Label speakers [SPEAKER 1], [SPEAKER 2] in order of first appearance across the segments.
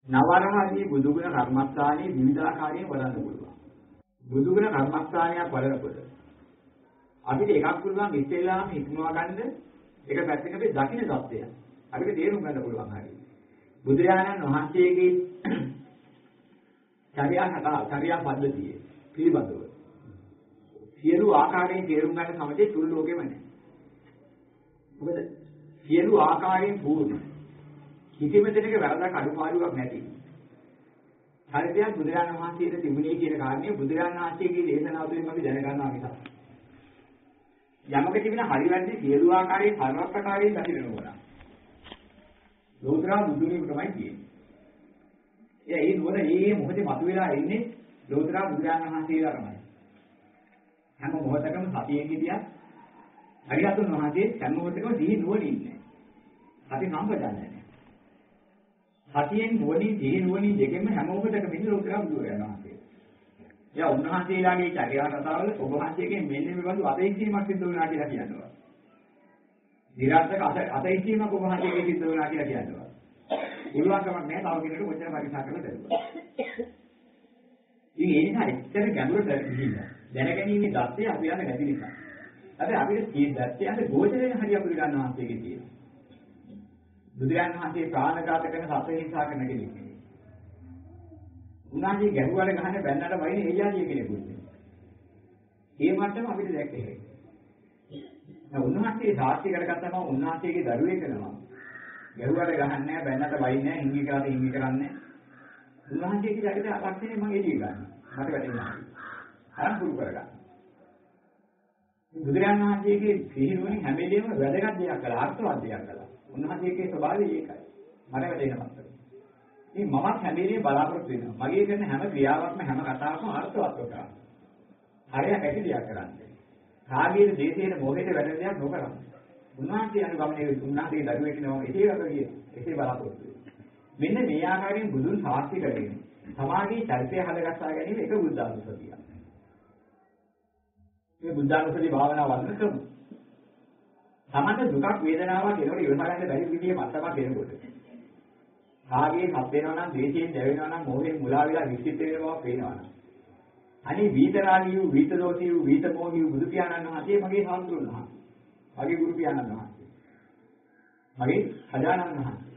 [SPEAKER 1] නවරහදී බුදුගුණ කර්මස්ථානයේ විවිධාකාරයෙන් වඩන්න පුළුවන්. බුදුගුණ කර්මස්ථානයක් වඩනකොට අපිට එකක් පුළුවන් ඉස්සෙල්ලාම ඉක්මවා ගන්න එක පැත්තක අපි දකින්න தත්ත්වය. අපිට තේරුම් ගන්න පුළුවන් හරිය. බුදුරජාණන් වහන්සේගේ චර්යා පද්ධතිය පිළිබඳව සියලු ආකාරයෙන් තේරුම් ගන්න සමතේ තුරු ලෝකෙම නැහැ. මොකද සියලු ආකාරයෙන් පූර්ණ කිසිම දෙයක වැරදක් අඩුපාඩුවක් නැති. හරියට බුදුරජාණන් වහන්සේට තිබුණේ කියන කාරණේ බුදුරජාණන් වහන්සේගේ දේශනාව තුළින් අපි දැනගන්නවා මිසක්. යමක තිබෙන හරි වැරදි සියලු ආකාරයෙන් සර්වප්‍රකාරයෙන් දකින්න ඕන. ලෝතර බුදුනේ තමයි කියන්නේ. ඒ නුවණ මේ මොහොතේ මතුවලා ඉන්නේ ලෝතර බුදුරජාණන් වහන්සේලා තමයි. හැම මොහොතකම සතියෙන් හිටියත් හරියතුන් වහන්සේ හැම මොහොතකම දිහි නුවණ ඉන්නේ. සති සම්පජානනය නැහැ. සතියෙන් නුවණින් දිහි නුවණින් දෙකෙන්ම හැම මොහොතකම ඉන්නේ ලෝතර බුදුරජාණන් වහන්සේ. එයා උන්වහන්සේලාගේ චර්යා කතාවල ඔබ වහන්සේගෙන් මෙන්න මේ බඳු අතීතීමක් සිද්ධ වුණා කියලා කියනවා. නිරර්ථක අතීතීමක් ඔබ වහන්සේගෙන් සිද්ධ වුණා කියලා කියනවා. පුළුවන්කමක් නැහැ තව කෙනෙකුට කොච්චර පරික්ෂා කරලා දරුවා. ඉතින් ඒ නිසා එච්චර ගැඹුරට ගිහිල්ලා දැනගැනීමේ දත්තේ අපි යන නැති නිසා. අද අපිට තියෙන දත්තේ අද ගෝචරයෙන් හරි අපි ගන්න වහන්සේගේ තියෙනවා. බුදුරජාණන් වහන්සේ ප්‍රාණඝාත කරන සත්‍ය හිංසා කරන කෙනෙක්. උන්වහන්සේ ගැහුවල ගහන බැන්නට වයින් එයාදී කෙනෙකුට. ඒ මට්ටම අපිට දැක්කේ නැහැ. දැන් උන්වහන්සේ සාක්ෂි කරගත්තම උන්වහන්සේගේ දරුවෙක් වෙනවා. ගැහුවල ගහන්නේ නැහැ බැන්නට වයින් නැහැ හිඟි කරාට හිඟි කරන්නේ. උන්වහන්සේගේ ජීවිතය අලක්ෂණය මම එළිය ගන්නවා. මට වැටෙනවා. අරන් පුරු කරගන්න. බුදුරජාණන් වහන්සේගේ සිහිනුවණින් හැම වෙලේම වැදගත් දෙයක් කළා අර්ථවත් දෙයක් කළා. උන්වහන්සේගේ ස්වභාවය ඒකයි. මට වැටෙනවා. ඉතින් මමත් හැම වෙලේම බලාපොරොත්තු වෙනවා. මගේ කරන හැම ක්‍රියාවක්ම හැම කතාවක්ම අර්ථවත්ව කරන්න. හරියට ඇති දෙයක් කරන්න. කාගේද දේශයේ මොහේට වැඩ දෙයක් නොකරන්න. උන්වහන්සේ අනුගමනය උන්වහන්සේ දරුවෙක් වෙනවා එසේ බලාපොරොත්තු වෙනවා. මෙන්න මේ ආකාරයෙන් බුදුන් සාක්ෂි කරගෙන සමාගයේ චරිතය හදගස්සා ගැනීම එක බුද්ධානුස්සතියක්. මේ බුද්ධානුස්සති භාවනාව වන්න ක්‍රම. සමහර දුකක් වේදනාවක් එනකොට ඉවසා ගන්න බැරි විදිහේ මත්තමක් එනකොට කාගේ හත් වෙනවා නම් දේශයෙන් දැවෙනවා නම් මොහොතේ මුලා විලා විශ්චිත වෙන බව පේනවා නම් අනේ වීතරාගී වූ වීතදෝෂී වූ වීතමෝහී වූ බුදු පියාණන් වහන්සේ මගේ සාන්තුරුන් වහන්සේ මගේ ගුරු පියාණන් වහන්සේ මගේ සජානන් වහන්සේ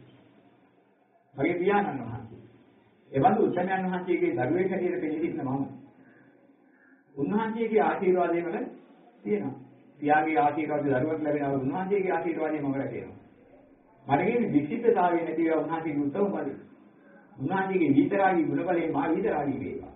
[SPEAKER 1] මගේ පියාණන් වහන්සේ එවන්දු උත්තරයන් වහන්සේගේ දරුවෙක් හැටියට පෙළෙන්න මම උන්වහන්සේගේ ආශිර්වාදය වල තියෙනවා පියාගේ ආශිර්වාදය දරුවක් ලැබෙනවා උන්වහන්සේගේ ආශිර්වාදය මම රැකේනවා මට කියන්නේ විචිත්තතාවය නැති ඒවා උන්වහන්සේගේ උත්තම බලය. උන්වහන්සේගේ විතරාගී ගුණ බලයෙන් මා විතරාගී වේවා.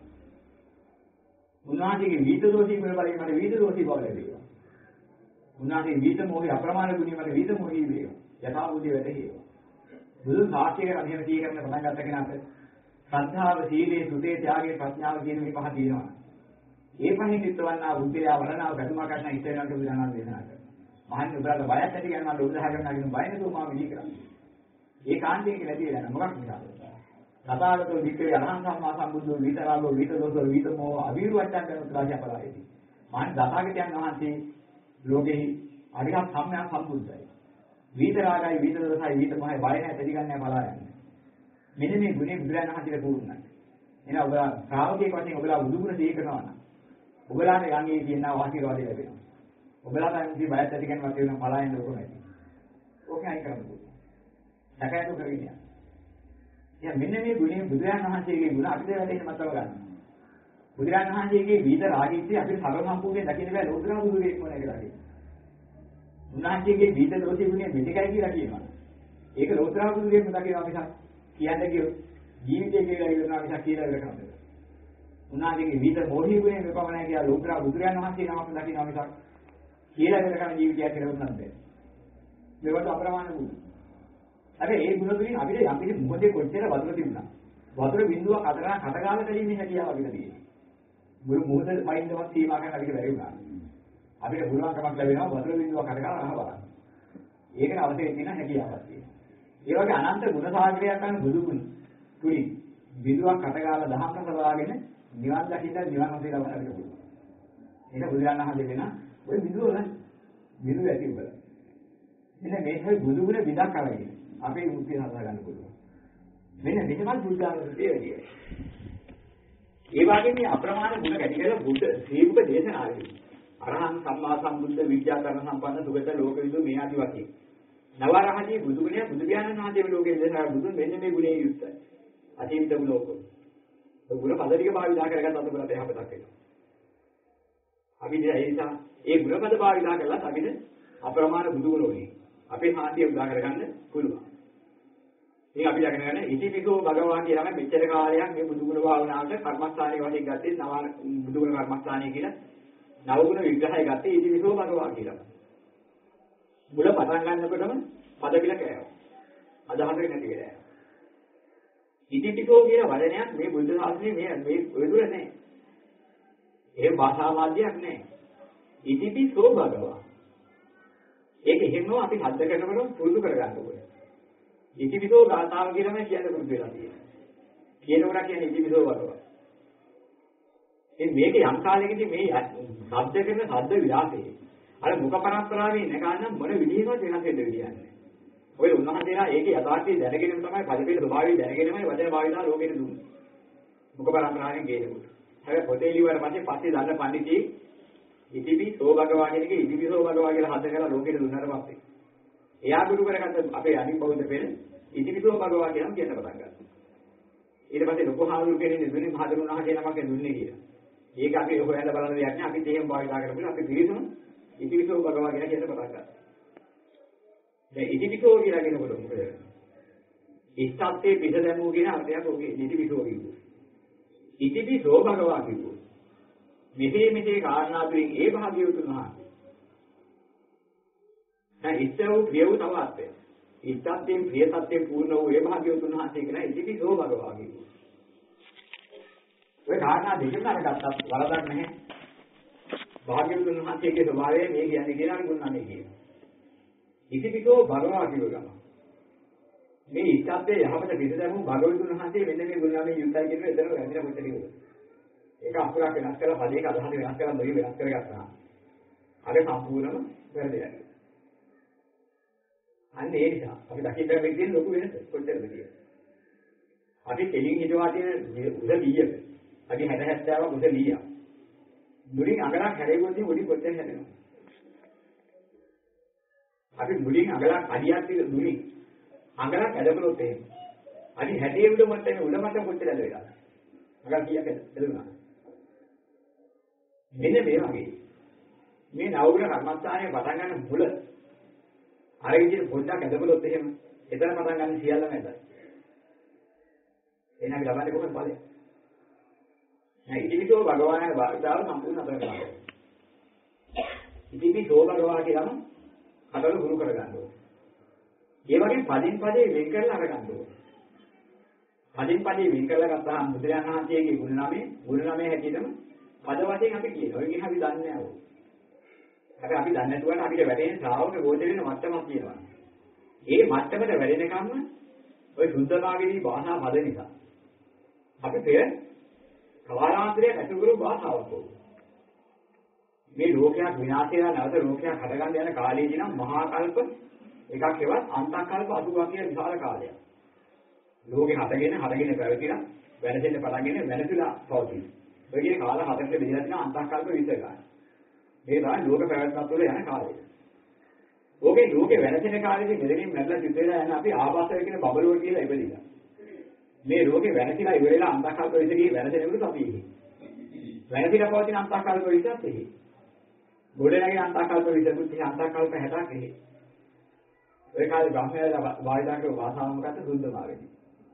[SPEAKER 1] උන්වහන්සේගේ විතදෝෂී ගුණ බලයෙන් මට විතදෝෂී බව ලැබේවා. උන්වහන්සේගේ විත මොහේ අප්‍රමාණ ගුණය මට විත මොහේ වේවා. යථා බුද්ධිය වැටේවා. බුදුන් සාක්ෂිය අධ්‍යයනය කරන පටන් ගත්ත කෙනාට ශ්‍රද්ධාව, සීලය, සුතේ, ත්‍යාගය, ප්‍රඥාව කියන මේ පහ තියෙනවා. ඒ පහෙන් පිටවන්නා බුද්ධියා වරණාව ගැටුමක් ගන්න ඉස්සෙල්ලාට බුදුරණන් දේශනා කරනවා. මහන්නේ උදාල බයක් ඇති ගන්නවා උදාහ ගන්නවා කියන බය නේද මම විලි කරන්නේ. ඒ කාන්තේ කියලා තියෙන මොකක් නිසාද? තථාගතෝ වික්‍රේ අරහං සම්මා සම්බුද්ධෝ විතරාලෝ විතදෝසෝ විතමෝ අවිරුවච්ඡන් කරන ත්‍රාජ්‍ය පලායේදී. මහන් තථාගතයන් වහන්සේ ලෝකෙහි අරිහත් සම්මා සම්බුද්ධයි. විතරාගයි විතදෝසයි විතමයි බය නැහැ පිළිගන්නේ බලා යන්නේ. මෙන්න මේ ගුණේ බුදුරජාණන් වහන්සේට පුරුණයි. එහෙනම් ඔබලා ශ්‍රාවකයෙක් වශයෙන් ඔබලා බුදුගුණ සිහි කරනවා නම් ඔබලාට යන්නේ කියන ආශිර්වාදය ලැබෙනවා. ඔබලා තමයි බයත් ඇති කෙනෙක් වෙන පලායන්න ඕනේ. ඕකයි කරන්නේ. සැකයතු කරගෙන. මෙන්න මේ ගුණේ බුදුරජාණන් වහන්සේගේ ගුණ අපිට වැටෙන්න මතව ගන්න. බුදුරජාණන් වහන්සේගේ විද රාගීත්‍ය අපිට සර්ව සම්පූර්ණයෙන් දකින්න බෑ ලෝතර බුදුරෙක් මොනේ කියලා කියනවා. උන්වහන්සේගේ විද දෝෂී ගුණය මෙතකයි කියලා කියනවා. ඒක ලෝතර බුදුරෙක් දකිනවා මිසක් කියන්නේ කියොත් ජීවිතේ කියලා ඉවරනවා මිසක් කියලා ඉවර කරන්නේ. උන්වහන්සේගේ විද මොහි ගුණය මෙපමණයි කියලා ලෝතර බුදුරජාණන් වහන්සේ නමක් දකිනවා මිසක් කියලා ඉවර කරන ජීවිතයක් කෙරුවොත් නැද්ද? මේවට අප්‍රමාණ ගුණ. අර ඒ ගුණ වලින් අපිට යම් කිසි මොහොතේ කොච්චර වතුර තිබුණා. වතුර බිඳුවක් අතරා කටගාල කරීමේ හැකියාව අපිට තියෙනවා. මුළු මොහොත වයින්දවත් සීමා කරන්න අපිට බැරි වුණා. අපිට පුළුවන්කමක් ලැබෙනවා වතුර බිඳුවක් කටගාල අහ බලන්න. ඒකට අවශ්‍ය තියෙන හැකියාවක් තියෙනවා. ඒ වගේ අනන්ත ගුණ සාගරයක් ගන්න බුදු ගුණ. තුලින් බිඳුවක් කටගාල දහම් රස බලාගෙන නිවන් දකින්න නිවන් හොසේ ලබන්න අපිට පුළුවන්. ඒක බුදුරණන් වහන්සේ දෙන ඔය බිඳුව වල බිඳුව ඇති උඹලා. එන්න මේකයි බුදු ගුණ විදක් කරගෙන අපේ මුක්තිය හදා ගන්න පුළුවන්. මෙන්න මෙතනත් බුද්ධානුස්සතිය වැඩි වෙනවා. ඒ වගේම මේ අප්‍රමාණ ගුණ වැඩි කරලා බුද්ධ ශ්‍රීමුක දේශනාවේදී අරහං සම්මා සම්බුද්ධ විද්‍යාකරණ සම්පන්න සුගත ලෝකවිදු මේ ආදි වශයෙන් නවරහදී බුදු ගුණය බුදු පියාණන් වහන්සේගේ ලෝකයේ දේශනා බුදුන් මෙන්න මේ ගුණේ යුක්තයි. අතීත ලෝකෝ. ඒ ගුණ පද ටික භාවිතා කරගත්ත අතපොරට යහපතක් වෙනවා. අපි ඒ නිසා ඒ ගුණ පද භාවිතා කරලා අපිට අප්‍රමාණ බුදු ගුණ වලින් අපේ සාන්තිය උදා කරගන්න පුළුවන්. ඉතින් අපි ළඟ ගන්න ඉතිපිසෝ භගවා කියලාම මෙච්චර කාලයක් මේ බුදු ගුණ භාවනාවට කර්මස්ථානයේ වශයෙන් ගත්තේ නව බුදු ගුණ කර්මස්ථානයේ කියලා නව ගුණ විග්‍රහය ගත්තේ ඉතිපිසෝ භගවා කියලා. මුල පටන් ගන්නකොටම පද පිළ කෑවා. අදහසක නැති වෙලා. ඉතිපිසෝ කියන වචනයක් මේ බුද්ධ ශාසනයේ මේ ඔය දුර නැහැ. ඒ භාෂා මාධ්‍යයක් නැහැ. ඉතිපිසෝ භගවා. ඒක එහෙමම අපි හද්ද කරනකොට පුරුදු කරගන්න ඕනේ. ඉතිපිසෝ ගාථාව කියලාම කියන්න පුරුදු වෙලා තියෙනවා. කියනකොට කියන්නේ ඉතිපිසෝ භගවා. මේක යම් කාලයකදී මේ ශබ්ද කරන ශබ්ද විලාසයේ අර මුඛ පරම්පරාවේ ඉන්න ගන්න මොන විදිහකට වෙනස් වෙද කියන්නේ. ඔය උන්වහන්සේලා ඒකේ යථාර්ථය දැනගෙනම තමයි පදපේල ස්වභාවය දැනගෙනමයි වචන භාවිතා ලෝකෙට දුන්නේ. මුඛ පරම්පරාවෙන් ගේනකොට. හැබැයි පොතේ ලියුවාට පස්සේ දන්න පඬිතුී ඉතිපි සෝ භගවා කියන එකේ ඉතිපි සෝ භගවා කියලා හද කරලා ලෝකෙට දුන්නාට පස්සේ එයා ගුරු කරගත්ත අපේ අනිත් බෞද්ධ පෙළ ඉතිපි සෝ භගවා කියලාම කියන්න පටන් ගත්තා. ඊට පස්සේ ලොකු හාමුදුරු කෙනෙක් දුන්නේ මහදරුණා කියලාමක් දුන්නේ කියලා. ඒක අපි හොයලා බලන දෙයක් නෑ. අපි තේම භාවිතා කරපුවා අපි පිළිසම ඉතිපිසෝ භගවා කියලා කියන්න පටන් ගත්තා. දැන් ඉතිපිසෝ කියලා කියනකොට මොකද වෙන්නේ? ඉස්සත්තේ පිට දැමූ කියන අර්ථයක් ඔගේ ඉතිපිසෝ කියනවා. ඉතිපිසෝ භගවා කියනවා. මෙසේ කාරණා තුලින් ඒ භාග්‍යවතුන් වහන්සේ. දැන් ඉස්සව ප්‍රිය වූ තවත් ඉස්සත්තේ ප්‍රිය සත්‍යයෙන් පූර්ණ වූ ඒ භාග්‍යවතුන් වහන්සේ කියන ඉතිපිසෝ භගවා කියනවා. ඔය කාරණා දෙකම අරගත්තත් වරදක් නැහැ. භාග්‍යවතුන් වහන්සේගේ ස්වභාවය මේ කියන්නේ කියලා ගුණන්නේ කියනවා. ඉතිපිසෝ භගවා කියව ගම. මේ ඉස්සත්තේ යහපත පිළිදැමු භාග්‍යවතුන් වහන්සේ මෙන්න මේ ගුණන්නේ යුක්තයි කියන එක එතන වැඳින කොට කියනවා. ඒක අකුරක් වෙනස් කරලා පදයක අදහස වෙනස් කරලා මොයි වෙනස් කරගත්තා. අර සම්පූර්ණම වැරදිලා. අන්න ඒ නිසා අපි දකින්න බැරි ලොකු වෙනස කොච්චරද කියලා. අපි දෙලින් හිතවා තියෙන උද 100ක. අපි 60 70ක් උද 100ක්. මුලින් අඟලක් හැරෙවොත් උඩින් කොච්චර හැදෙනවද? අපි මුලින් අඟලක් අඩියක් තියලා මුලින් අඟලක් ඇදපලොත් එහෙම. අඩි 60 උඩ මට්ටමේ උඩ මට්ටම කොච්චර ඇද වෙලාද? අඟල් කීයක් ඇදුණා? මෙන්න මේ වගේ මේ නවගුණ කර්මස්ථානයේ පටන් ගන්න මුල අර විදිහට පොඩ්ඩක් ඇදපලොත් එහෙම එතන පටන් ගන්න සියල්ලම ඇදයි. එහෙනම් අපි ලබන්නේ කොහොමද ඵලය? නෑ ඉතිපිසෝ භගවානගේ වාර්තාව සම්පූර්ණ අතර කරනවා. ඉතිපිසෝ භගවා කියලාම අතල ගුරු කරගන්න ඕනේ. ඒ වගේම පදින් පදේ වෙන් කරලා අරගන්න ඕනේ. පදින් පදේ වෙන් කරලා ගත්තාම බුදුරජාණන් වහන්සේගේ ගුණ නමේ හැටියටම පද වශයෙන් අපි කියනවා. ඒක අපි දන්නේ නැහැ ඕක. හැබැයි අපි දන්නේ නැතුවට අපිට වැටෙන ශ්‍රාවක ගෝචර වෙන මට්ටමක් තියෙනවා. ඒ මට්ටමට වැඩෙනකම්ම ওই සුද්ධමාගේදී භාෂා පද නිසා අපි පෙර කවදාන්තරයක් ඇතුළු කරු භාෂාවක් ඕක. මේ ලෝකයක් විනාශ වෙලා නැවත ලෝකයක් හටගන්න යන කාලයේදී නම් මහා කල්ප එකක් එවත් අන්තකල්ප 80ක් කියන විශාල කාලයක්. ලෝකේ හටගෙන පැවතිලා වෙනසෙන්න පටන්ගෙන වෙනසලා පවතින. ඔයගේ කාල හතරකට බෙදලා තියෙන අන්තකල්ප 20 ගන්න. මේ තමයි ලෝක පැවැත්මත් වල යන කාලය. ඕකේ ලෝකේ වෙනසෙන කාලෙදී මෙතනින් මැරලා සිත් වෙලා යන අපි ආවාසය කියන බබලුව කියලා ඉපදිලා. මේ ලෝකේ වෙනසිලා ඉවරලා අන්තකල්ප 20 ගියේ වෙනසෙනකොට අපි ඉන්නේ. වෙනසිලා පවතින අන්තකල්ප 20ත් එහි. ගොඩනැගෙන අන්තකල්ප 20කුත් එහි අන්තකල්ප 60ක් එහි. ඔය කාලේ බ්‍රහ්මයාලා වායිදාක භාෂාව මොකක්ද සුද්ධමාගේදී.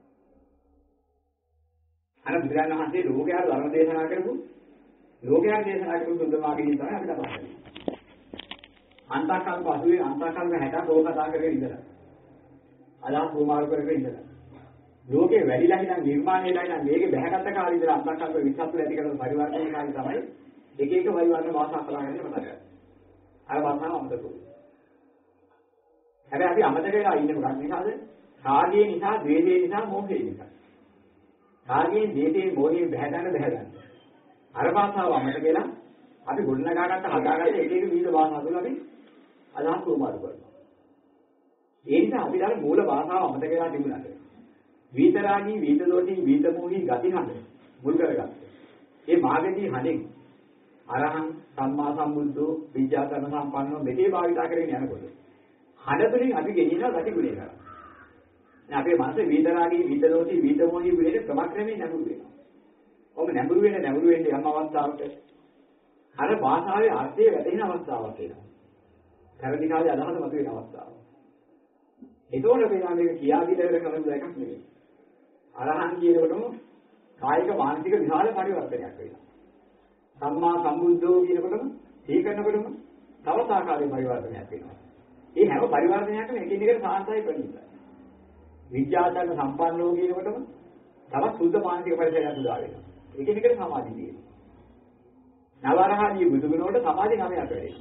[SPEAKER 1] අර බුදුරජාණන් වහන්සේ ලෝකයට ධර්ම දේශනා කරපු සුද්ධමාගේදී තමයි අපි කතා කරන්නේ. අන්තකල්ප 80 අන්තකල්ප 60ක් ඕක කතා කරගෙන ඉඳලා. අදහස් ප්‍රමාණ කරගෙන ඉඳලා. ලෝකේ වැඩිලා ඉඳන් නිර්මාණයලා ඉඳන් මේකේ බැහැගත් කාලේ ඉඳලා අන්තකල්ප 27 ඇති කරන පරිවර්තන කාලේ තමයි එක එක පරිවර්තන භාෂා කලාගෙන පටන් ගන්නේ. අර භාෂාව අමතක වුණා. හැබැයි අපි අමතක වෙලා ඉන්නේ මොකක්ද නිසාද? රාගය නිසා, ද්වේෂය නිසා, මෝහය නිසා. රාගයෙන්, ද්වේෂයෙන්, මෝහයෙන් බැහැ ගන්න. අර භාෂාව අමතක වෙලා අපි ගොඩනගාගත්ත හදාගත්ත එක එක විවිධ භාෂා තුන අපි අදහස් ප්‍රමාණ කරනවා. ඒ නිසා අපි දාන මූල භාෂාව අමතක වෙලා තිබුණාට විතරාගී විතදෝෂී විතමෝහි ගති හඳ මුල් කරගත්තා. මේ මාර්ගදී හඳෙන් අරහං සම්මා සම්බුද්ධෝ විද්‍යාකරණ සම්පන්නෝ මෙතේ භාවිතා කරගෙන යනකොට හඳ තුලින් අපි ගෙනියන ගති ගුණය කරා. දැන් අපේ මනසේ විතරාගී විතදෝෂී විතමෝහි ගුණේ ක්‍රමක්‍රමයෙන් නැඹුරු වෙනවා. ඔබ නැඹුරු වෙන්න යම් අවස්ථාවක අර භාෂාවේ අර්ථය වැටෙන අවස්ථාවක් එනවා. කරදි කාලේ අදහස මතුවෙන අවස්ථාව. ඒතකොට වෙනා මේක කියා දීලා කරන දෙයක් නෙවෙයි. අරහන් කියනකොටම කායික මානසික විශාල පරිවර්තනයක් වෙනවා. සම්මා සම්බුද්ධෝ කියනකොටම ඒ කරනකොටම තවත් ආකාරයේ පරිවර්තනයක් වෙනවා. මේ හැම පරිවර්තනයක්ම එකිනෙකට සාන්තයි ප්‍රණීතයි. විද්‍යාචාර සම්පන්නෝ කියනකොටම තවත් සුද්ධ මානසික පරිසරයක් උදා වෙනවා. එකිනෙකට සමාධිය තියෙනවා. නවරහදී බුදුගුණ වලට සමාධි 9ක් වෙනවා.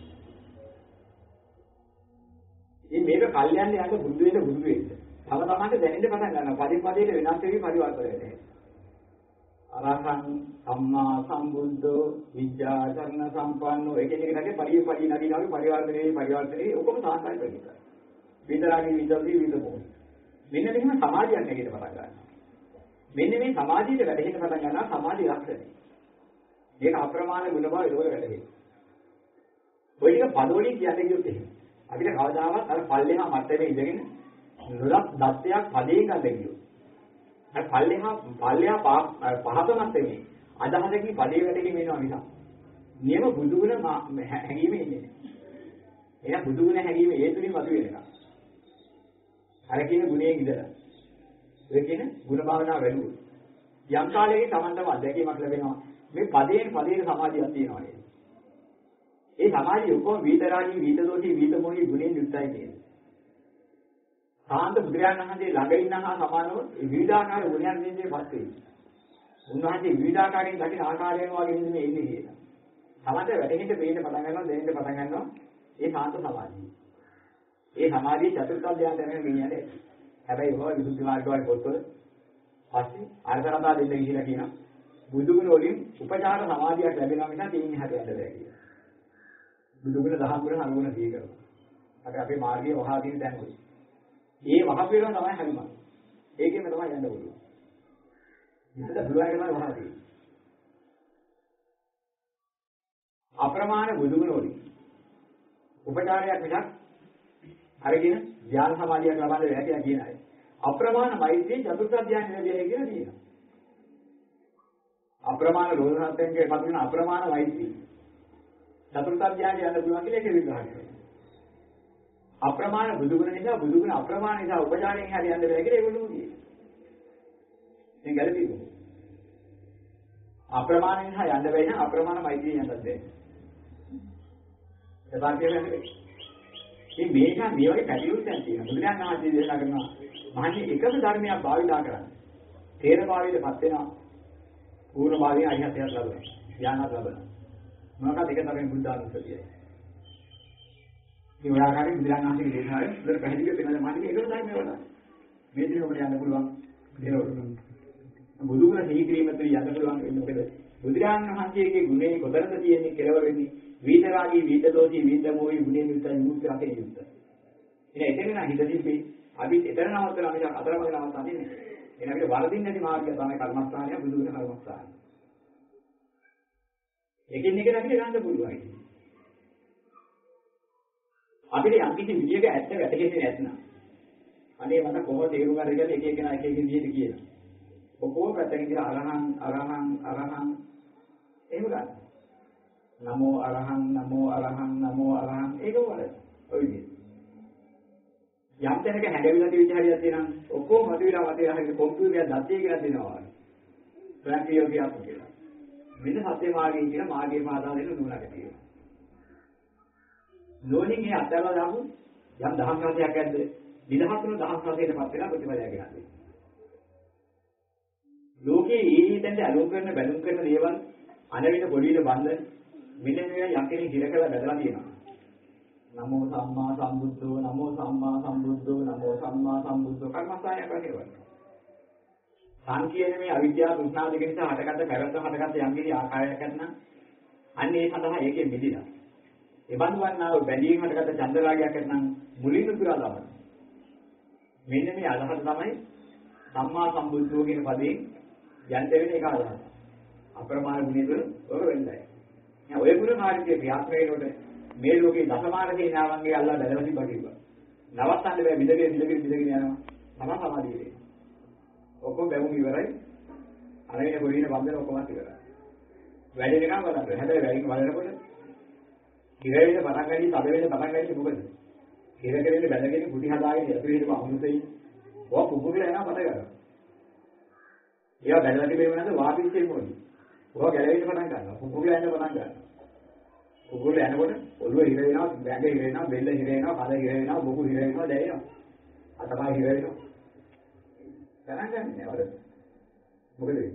[SPEAKER 1] ඉතින් මේක කල්යන්නේ යන්න බුදු වෙන්න. තව තමන්ට දැනෙන්න පටන් ගන්නවා. පදින් පදයට වෙනස් වෙවි පරිවර්තනය වෙනවා. අරහං සම්මා සම්බුද්ධෝ විද්‍යාචරණ සම්පන්නෝ එකිනෙකටගේ පරිපරි නදීනාගේ පරිවර්තනයේ ඔක්කොම සාහසයි ප්‍රතිපදයි. විතරාගේ විදර්ශී විදමෝ. මෙන්න මෙහෙම සමාධියක් නැගිට පටන් ගන්නවා. මෙන්න මේ සමාධියට වැඩෙන්න පටන් ගන්නවා සමාධි ලක්ෂණය. මේක අප්‍රමාණ ගුණ බව ඒකවල වැඩෙන්නේ. ඔය ටික පදෝලින් කියන්නේ කිව්වොත් එහෙම. අපිට කවදාවත් අර පල්ලෙහා මට්ටමේ ඉඳගෙන නොලක් දත්තයක් පදේ ගන්න කිව්වොත්. අර පල්ලෙහා පහත මට්ටමේ අදහසකින් පදේ වැඩකින් වෙනවා නිසා. නියම බුදුගුණ හැඟීමේ ඉන්නේ. එහෙනම් බුදුගුණ හැඟීම ඒ තුලින් මතුවෙන එක. අර කියන ගුණයේ ඉඳලා. ඒ කියන ගුණ භාවනාව වැඩුවොත්. යම් කාලයක Tamanටම අධ්‍යක්ීමක් ලැබෙනවා. මේ පදයෙන් සමාධියක් තියෙනවා නේද? ඒ සමාධිය උපම විතරාගී විතදෝෂී විතමෝහි ගුණෙන් යුක්තයි කියන්නේ. සාන්ත බුදුරජාණන් වහන්සේ ළඟ ඉන්නා සමානව විවිධාකාර ගුණයන් දෙන්නේ පස්සේ. උන්වහන්සේ විවිධාකාරයෙන් දකින ආකාරයෙන් වගේ නෙමෙයි ඉන්නේ කියලා. තමන්ට වැටෙන්න පේන්න පටන් ගන්නවා දෙන්න පටන් ගන්නවා ඒ සාන්ත සමාධිය. ඒ සමාධිය චතුර්ථ ධ්‍යාන දැනගෙන ගෙනියන්නේ. හැබැයි ඔය විසුද්ධි මාර්ග වල පොත්වල පස්සේ අර්ථකථා දෙන්න ගිහිලා කියනවා බුදුගුණ වලින් උපචාර සමාධියක් ලැබෙනවා මිසක් තීන්නේ හැදෙන්න බැහැ කියලා. බුදුගුණ දහම් ගුණ අනුගුණ දී කරනවා. අපි අපේ මාර්ගයේ වහා දින දැන් ඔය. ඒ වහපේරම තමයි හැමෝම. ඒකෙම තමයි යන්න ඕනේ. ඉතින් බුදුආගම වහා දී. අප්‍රමාණ බුදුගුණ වලින් උපචාරයක් මිසක් අරගෙන ධ්‍යාන සමාධියක් ලබන්න බැහැ කියලා කියන අය. අප්‍රමාණ මෛත්‍රී චතුර්ථ ධ්‍යාන ලැබෙයි කියලා කියනවා. අප්‍රමාණ රෝධනාත්මකයේ පතුරන අප්‍රමාණ මෛත්‍රී චතුර්ථ ධ්‍යාන යන්න පුළුවන් කියලා ඒක විග්‍රහ කරනවා. අප්‍රමාණ බුදුගුණ නිසා බුදුගුණ අප්‍රමාණ නිසා උපචාරයෙන් හරි යන්න බැහැ කියලා ඒගොල්ලෝ කියනවා. දැන් ගැලපෙන්නේ. අප්‍රමාණ නිසා යන්න බැහැ නම් අප්‍රමාණ මෛත්‍රිය යන්නත් බැහැ. එපා කියන්නේ. මේ මේක මේ වගේ පැතිරුම්යන් තියෙනවා. බුදුරජාණන් වහන්සේ දේශනා කරනවා මහන්නේ එකම ධර්මයක් භාවිතා කරන්නේ. තේර භාවයටපත් වෙනවා. පූර්ණ භාවයෙන් අරිහත්ත්වයට ලබනවා. ඥානත් ලබනවා. මොනවාද එක තමයි බුද්ධානුස්සතියයි. මේ උදාහරණයක් බුදුරජාණන් වහන්සේගේ දේශනාවේ උදේ පැහැදිලිව පෙන්නන මාර්ගයේ එකම ධර්මය වල. මේ දින ඔබට යන්න පුළුවන්. බුදුගුණ සිහි කිරීම තුළ යන්න පුළුවන් වෙන්නේ මොකද? බුදුරජාණන් වහන්සේගේ ගුණේ කොතරද තියෙන්නේ කෙලවර වෙන්නේ? විතරාගී විතදෝෂී විතමෝහි ගුණේ නිතරම මුක්ති රකේ යුක්තයි. ඉතින් එතන නම් හිත තිබ්බේ අපි එතන නවත්තලා මිසක් අතරමඟ නවත්තන්නේ නැහැ. එහෙනම් අපිට වරදින් නැති මාර්ගය තමයි කර්මස්ථානය බුදුගුණ කර්මස්ථානය. එකින් එකට අපිට ගන්න පුළුවන්. අපිට යම් කිසි විදියක ඇත්ත වැටහෙන්නේ නැත්නම් අනේ මට කොහොමද තේරුම් ගන්න කියලා එක එකනා එක එක විදියට කියනවා. ඔක්කොම පැත්තකින් කියලා අරහං එහෙම ගන්න. නමෝ අරහං ඒක වල ඔය විදිහට. යම් තැනක හැඬවිලා තියෙච්ච හරියක් තියෙනම් ඔක්කොම මතුවලා හරියට කොම්පියුටර් එකක් දත්තේ කියලා දෙනවා. ප්‍රාක්ටිකල් කියලා. මෙන්න සත්‍ය මාර්ගය කියන මාර්ගයේ පාදා දෙන නුනක තියෙනවා. නෝනින් මේ අත්දැකලා දාමු යම් දහම් රසයක් ඇද්ද විදහතුන දහම් රසයටපත් වෙලා ප්‍රතිඵලයක් ගන්නවා. ලෝකයේ ඊටෙන්ද අලෝක කරන බැලුම් කරන දේවල් අනවිත පොඩියට බඳ මෙන්න මේ යම් කෙනෙක් හිර කරලා බැලලා තියෙනවා. නමෝ සම්මා සම්බුද්ධෝ කර්මස්ථානයක් වශයෙන්. සංකීර්ණ මේ අවිද්‍යාව තෘෂ්ණාව දෙක නිසා හටගත්ත පැවැත්ම යම් කිසි ආකාරයක් නැත්නම් අන්න ඒ සඳහා ඒකෙ මිදිලා. ඒ බඳුන්නාව බැඳීම් හටගත්ත චන්දරාගයක් නැත්නම් මුලින්ම පුරා දාන්න. මෙන්න මේ අදහස තමයි සම්මා සම්බුද්ධෝ කියන පදයෙන් යන්ත වෙන එක අදහස. අප්‍රමාණ ගුණය තුළ ඔර වෙන්නයි. දැන් ඔය ගුණ කාර්යයේ ක්‍රියාත්මක වෙනකොට මේ ලෝකේ දසමාන සේනාවන්ගේ අල්ලා බැලලා තිබ්බා කිව්වා. නවත්තන්න බෑ විදගෙන යනවා. තමයි සමාධිය වෙන්නේ. ඔක්කොම බැවුම් ඉවරයි. අරගෙන පොඩින බන්දන ඔක්කොම ඉවරයි. වැඩ දෙකම බලන්න. හැබැයි වැඩිම බලනකොට ඉරේට පටන් ගන්නේ තද වෙන්න පටන් ගන්නේ මොකද? ඉර කෙරෙන්නේ බැලගෙන කුටි හදාගෙන ඇතුලේ හිටපු අමුසෙයි. ඔය කුකුරේ යනවා පට ගන්නවා. ඒවා බැලලා තිබෙන්නේ නැද්ද වාපිච්චේ මොකද? ඔය ගැලවෙන්න පටන් ගන්නවා. කුකුරේ යන්න පටන් ගන්නවා. කුකුරේ යනකොට ඔළුව හිර වෙනවා, බැඟ හිර වෙනවා, බෙල්ල හිර වෙනවා, කඩ හිර වෙනවා, බොකු හිර වෙනවා, දැනෙනවා. අතපය හිර වෙනවා. ගණන් ගන්නෑ වල. මොකද වෙන්නේ?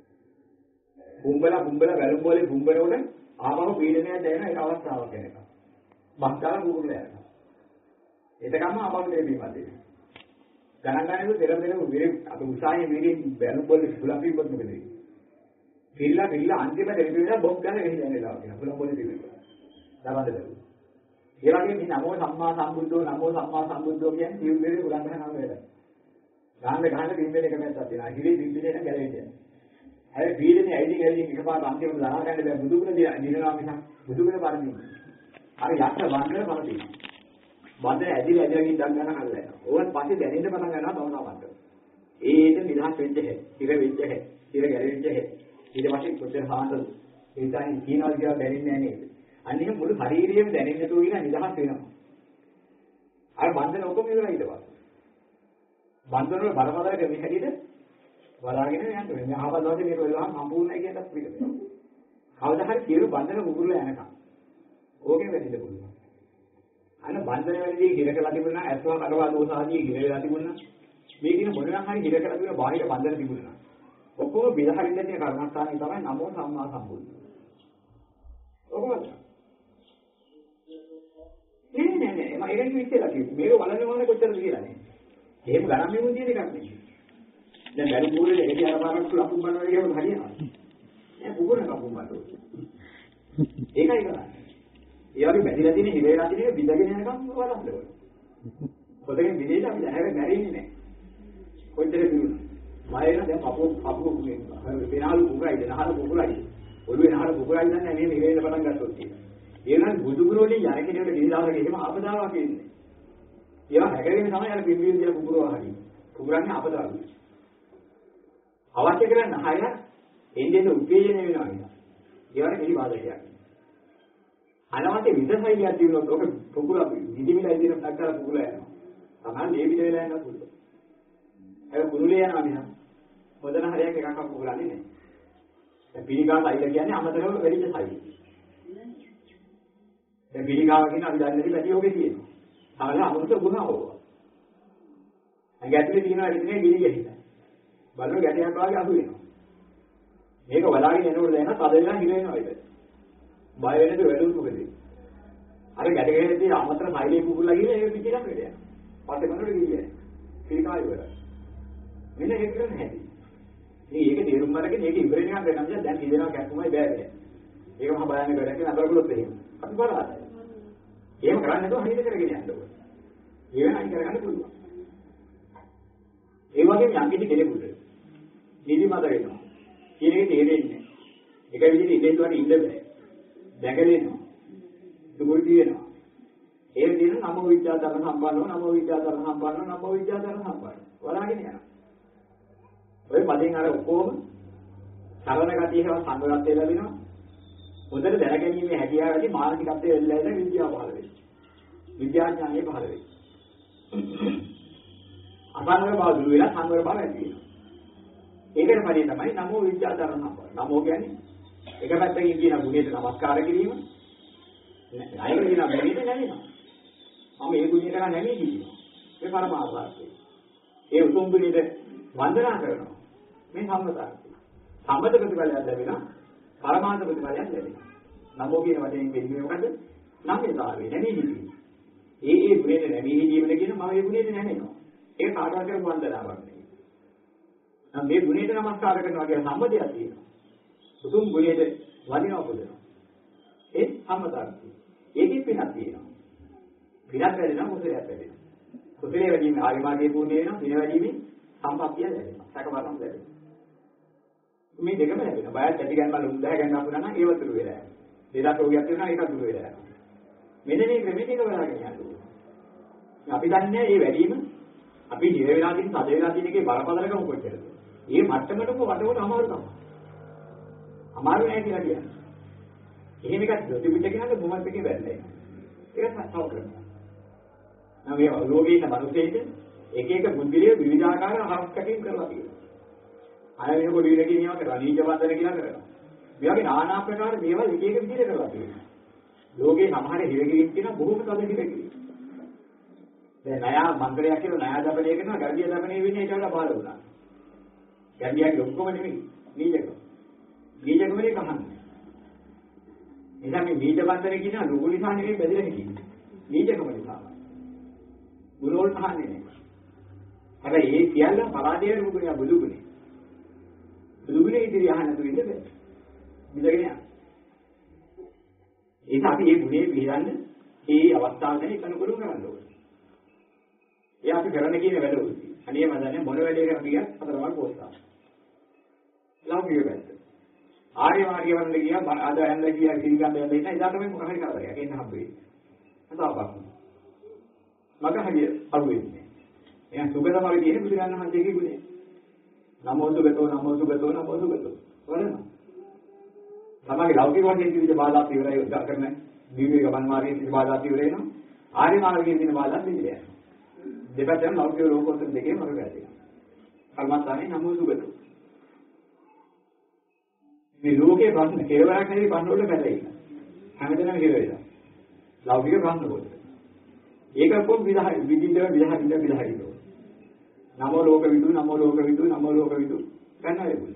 [SPEAKER 1] බුම්බලා වැලුම් වලින් බුම්බනකොට ආපහු පීඩනයක් දැනෙන එක අවස්ථාවක් එනවා. බක්කාල කුකුරේ යනවා. එතකම ආපහු දෙවිවන්ත වෙනවා. ගණන් ගන්නකොට දෙරම අපි උසාවියේ මේකේ වැලුම් වලින් සුලම් පිටපත් මොකද වෙන්නේ? පිල්ලා අන්තිම දෙවිවන්ත බොක් ගන්න ගිහින් යනවා කියන සුලම් වලින් තිබෙනවා. දවල්ද බැලුවා. ඒ වගේ මේ නමෝ සම්මා සම්බුද්ධෝ කියන්නේ ජීවිතේ උලංඝන කරන වෙලාව. ගහන්න පින්බෙන එක මැත්තක් තියෙනවා. හිලේ පින්බෙන එක ගැලවෙන්නේ. හැබැයි පීඩනේ ඇයිදින් එකපාරට අන්තිමට දාන ගන්න බෑ බුදුගුණ දිනනවා මිසක් බුදුගුණ පරිදි. අර යක්ෂ වන්දන පරිදි. වන්දන ඇදිලා ගින් දන් ගන්න හල්ලා යනවා. ඕවත් පස්සේ දැනෙන්න පටන් ගන්නවා තවනවා වන්දන. ඒක නිදහස් වෙච්ච හැ. ඉර වෙච්ච හැ. ඉර ගැලවෙච්ච හැ. ඊට පස්සේ කොච්චර හාන්දද? ඒ තමයි කියනවා කියලා දැනෙන්නේ නැහැ නේද? අනික මුළු ශරීරයම දැනෙන්න තුන නිදහස් වෙනවා. අර වන්දන ඔක්කොම ඉවරයි ඊට පස්සේ. වන්දන වල බරපතල කෙනෙක් හැටියට බලාගෙන යන්න ඕනේ. මේ ආපදාසේ මේක වෙලාවම සම්පූර්ණයි කියලාත් පිළිගන්න. කවදා හරි සියලු බන්ධන කුකුරලා යනකම්. ඕකේ වෙන්න පුළුවන්. අන්න බන්ධන වෙලදී හිරකලා තිබුණා, ඇස්වා කඩවා දෝසාදී හිරලා තිබුණා. මේ දින මොනවා හරි හිරකලා තිබුණ බාහිර බන්ධන තිබුණා. ඔක්කොම බිලහරින්න තියෙන කර්මස්ථානේ තමයි නමෝ සම්මා සම්බුද්ධ. ඔකමද? නෑ. මම ඒක ඉස්සෙල්ලා කිව්වේ. මේක බලන්න ඕනේ කොච්චරද කියලා නේ. එහෙම ගණන් මෙමුන් තියෙන එකක් නෙමෙයි. දැන් බැලු කුකුරේ එකේ අරපාරක් ලකුම් බලනවා කියනකොට හරියනවා. නෑ කුකුරේ ලකුම් බලනවා. ඒකයි කරන්නේ. ඒ වගේ බැඳිලා තියෙන හිරේලා තියෙන බිඳගෙන යනකම් බලන්න ඕනේ. පොතෙන් බිඳේලා අපි හැබැයි මැරෙන්නේ නෑ. කොච්චර දිනුන. මයෙන දැන් අපු කුනේ. වෙනාලු කුකුරයි නහල කුකුරයි. ඔළුවේ නහල කුකුරයි දන්නේ මේ හිරේල පටන් ගත්තොත් තියෙනවා. ඒ නම් බුදුගුරුවනේ යන කෙනෙකුට දීලාවක එහෙම ආපදාවක් එන්නේ. ඒවා හැකගෙන තමයි අර පිළිවිල දින කුකුරව හරියි. කුකුරන්නේ ආපදාවක්. අවශ්‍ය කරන හය එන්නේ උත්තේජනය වෙනවා කියන. ඒවට කිසි බාධකයක්. අනවශ්‍ය විදසයිලියක් තිබුණොත් ඔක කුකුල විදිමිලා ඉදිරියට නැක්කලා කුකුල යනවා. තමයි මේ විද වෙලා යනවා කුකුල. ඒක කුරුලේ යනවා නේද? මොදන හරියක් එකක් කුකුලන්නේ නැහැ. දැන් පිළිකාව සයිල කියන්නේ අමතරව වෙලිච්ච සයිල. දැන් පිළිකාව කියන අපි දන්නේ නැති පැටි ඔබේ තියෙනවා. සාමාන්‍ය අමුතු ගුණ ඕවා. ඇඟ ඇතුලේ තියෙනවා ඉතින් ගිනි ගැහිලා. බලන ගැටයක් වගේ අහු වෙනවා. මේක වලාගෙන යනකොට දැන තද වෙලා හිර වෙනවා ඒක. බය වෙනද වැඩුණු මොකද? අර ගැටගෙන තියෙන අමතර සයිලේ කුකුල්ලා ගිහලා ඒක පිටියක් වෙද යනවා. පස්සේ මොනවද කියන්නේ? පිළිකාව ඉවරයි. මෙන්න ඒක කරන්න හැටි. මේක තේරුම් අරගෙන මේක ඉවර වෙනවා නම් දැන් ඉඳනවා කැක්කුමයි බෑනේ. ඒක මම බලන්නේ වැඩක් නෑ අතර ගලොත් එහෙම. අපි බලන්න. එහෙම කරන්නේ නැතුව හරියට කරගෙන යන්න ඕනේ. ඒ වෙනයි කරගන්න පුළුවන්. ඒ වගේම යම් කිසි කෙනෙකුට නිදිමත වෙනවා. කියන එක තේරෙන්නේ නැහැ. එක විදිහට ඉඳේතුවට ඉන්න බෑ. දැකලෙනවා. දුක තියෙනවා. ඒ විදිහට නමෝ විද්‍යාධර්ම සම්පන්නව. වලාගෙන යනවා. ඔය පදෙන් අර ඔක්කොම සරල ගතිය හේව සංගතය ලැබෙනවා. හොඳට දැනගැනීමේ හැකියාවදී මානසිකත්වයේ එල්ලෙලා ඉන්න විද්‍යාව පහළ වෙනවා. විද්‍යාඥානය පහළ වෙනවා. අසංවර බව දුර වෙලා සංවර බව ඇති වෙනවා. ඒකට පරිදි තමයි නමෝ විද්‍යාධර්ම සම්පන්න. නමෝ කියන්නේ එක පැත්තකින් කියන ගුණයට නමස්කාර කිරීම. අයක කියන ගුණයට නැමෙනවා. මම මේ ගුණයට නැමී කියනවා. ඒ පරමාර්ථය. ඒ උතුම් ගුණයට වන්දනා කරනවා. මේ සම්මතාර්ථය. සම්මත ප්‍රතිඵලයක් ලැබෙනවා. පරමාර්ථ ප්‍රතිඵලයක් ලැබෙනවා. නමෝ කියන වචනේ කියන්නේ මොකද? නම්‍යතාවය නැමී හිතීම. ඒ ගුණයට නැමී හිතීමද කියන මම ඒ ගුණයට නැමෙනවා. ඒක කාටවත් කරපු වන්දනාවක් නෙවෙයි. නම් මේ ගුණයට නමස්කාර කරනවා කියන සම්මතයක් තියෙනවා. උතුම් ගුණයට වදිනවා පුදනවා. ඒ සම්මතාර්ථය. ඒකෙත් වෙනක් තියෙනවා. විරත් වැඩිනම් කුසලයක් වැඩිනවා. කුසලයේ වැඩිම ආර්ය මාර්ගයේ පූර්ණ වෙනවා. දින වැඩිමේ සම්පත්තිය ලැබෙනවා. සැකවරම් ලැබෙනවා. මේ දෙකම ලැබෙනවා. බයත් ඇති ගන්න උද්දාහ ගන්න අපුණා නම් ඒව තුරු වෙලා යනවා. දෙදා රෝගයක් තියෙනවා ඒක තුරු වෙලා යනවා. මෙන්න මේ ක්‍රමෙට එක වෙලාගෙන යනවා. අපි දන්නේ මේ වැඩිම අපි නිර වෙලා තියෙන තද වෙලා තියෙන එකේ බරපතලකම කොච්චරද? මේ මට්ටමටම වඩවල අමාරු තමයි. අමාරු නෑ කියලා කියන්නේ. එහෙම එකක් ප්‍රතිපිට කියනකොට මොහොත් එකේ වැරදයි. ඒක සත්‍යව කරනවා. නම් මේ ලෝකේ ඉන්න මිනිස්සෙයිද එක එක බුද්ධිලිය විවිධාකාර හරස්කකින් කරලා තියෙනවා. අය වෙනකොට විලකින් ඒවා කරලා නීච බන්ධන කියලා කරනවා. මේ වගේ নানা ආකාර මේවා එක එක විදිහට කරලා තියෙනවා. ලෝකේ සමහර හිරගිරින් තියෙන බොහෝම තද හිරගිරි. දැන් ණය මන්ත්‍රයක් කියලා ණය දබලේ කරනවා ගැඹිය දබනේ වෙන්නේ ඊට වඩා බාල වුණා. ගැඹියගේ ඔක්කොම නෙමෙයි නීචකම. නීචකමනේ කහන්නේ. එනිසා මේ නීච බන්ධන කියන ලෝක නිසා නෙමෙයි බැඳලා හිටින්නේ. නීචකම නිසා. ගුණෝල් කහන්නේ නේ. හැබැයි ඒ සියල්ල පරාජය රුගුණා බුදුගුණේ. බුදුගුණේ ඉදිරි අහන්න තු ඉන්න බෑ. විදගෙන යන්න. ඒක අපි මේ ගුණේ පිළිගන්න මේ අවස්ථාවේදී කනුකරු කරන්න ඕනේ. ඒ අපි කරන්න කියන වැඩ උදේ. අනේ මම දන්නේ මොන වැඩේ කරන්න ගියත් අතරමඟ පොස්තා. ලෞකික වැඩ. ආර්ය මාර්ගය වන්ද ගියා අද ඇඳ ගියා කිරිගන්න යන්න ඉන්න එදාට මේ මොකක් හරි කරදරයක් එන්න හම්බෙන්නේ. අතාවක්. මග හරිය අරුවෙන්නේ. එහෙනම් සුගතමගේ තියෙන බුදුරණන් වහන්සේගේ ගුණය. නමෝ සුගතෝ නමෝ සුගතෝ නමෝ සුගතෝ. වරණ. තමයි ලෞකික වශයෙන් විවිධ බාධා ඉවරයි උදා කරන දිව්‍ය ගමන් මාර්ගයේ තියෙන බාධා ඉවර වෙනවා. ආර්ය මාර්ගයේ තියෙන බාධා ඉවරයි. දෙපැත්තෙන් ලෞකික ලෝකෝත්තර දෙකේ මඟ වැදෙනවා. කර්මස්ථානේ නමෝ සුගතෝ. මේ ලෝකේ ප්‍රශ්න කෙලවරක් නෙවෙයි ප්‍රශ්න වල බැඳලා ඉන්න. හැමදේම හිර වෙලා. ලෞකික ප්‍රශ්න වල. ඒක කොහොම විදහාරින්න. නමෝ ලෝක විදු නමෝ ලෝක විදු නමෝ ලෝක විදු ගන්නයි බුදු.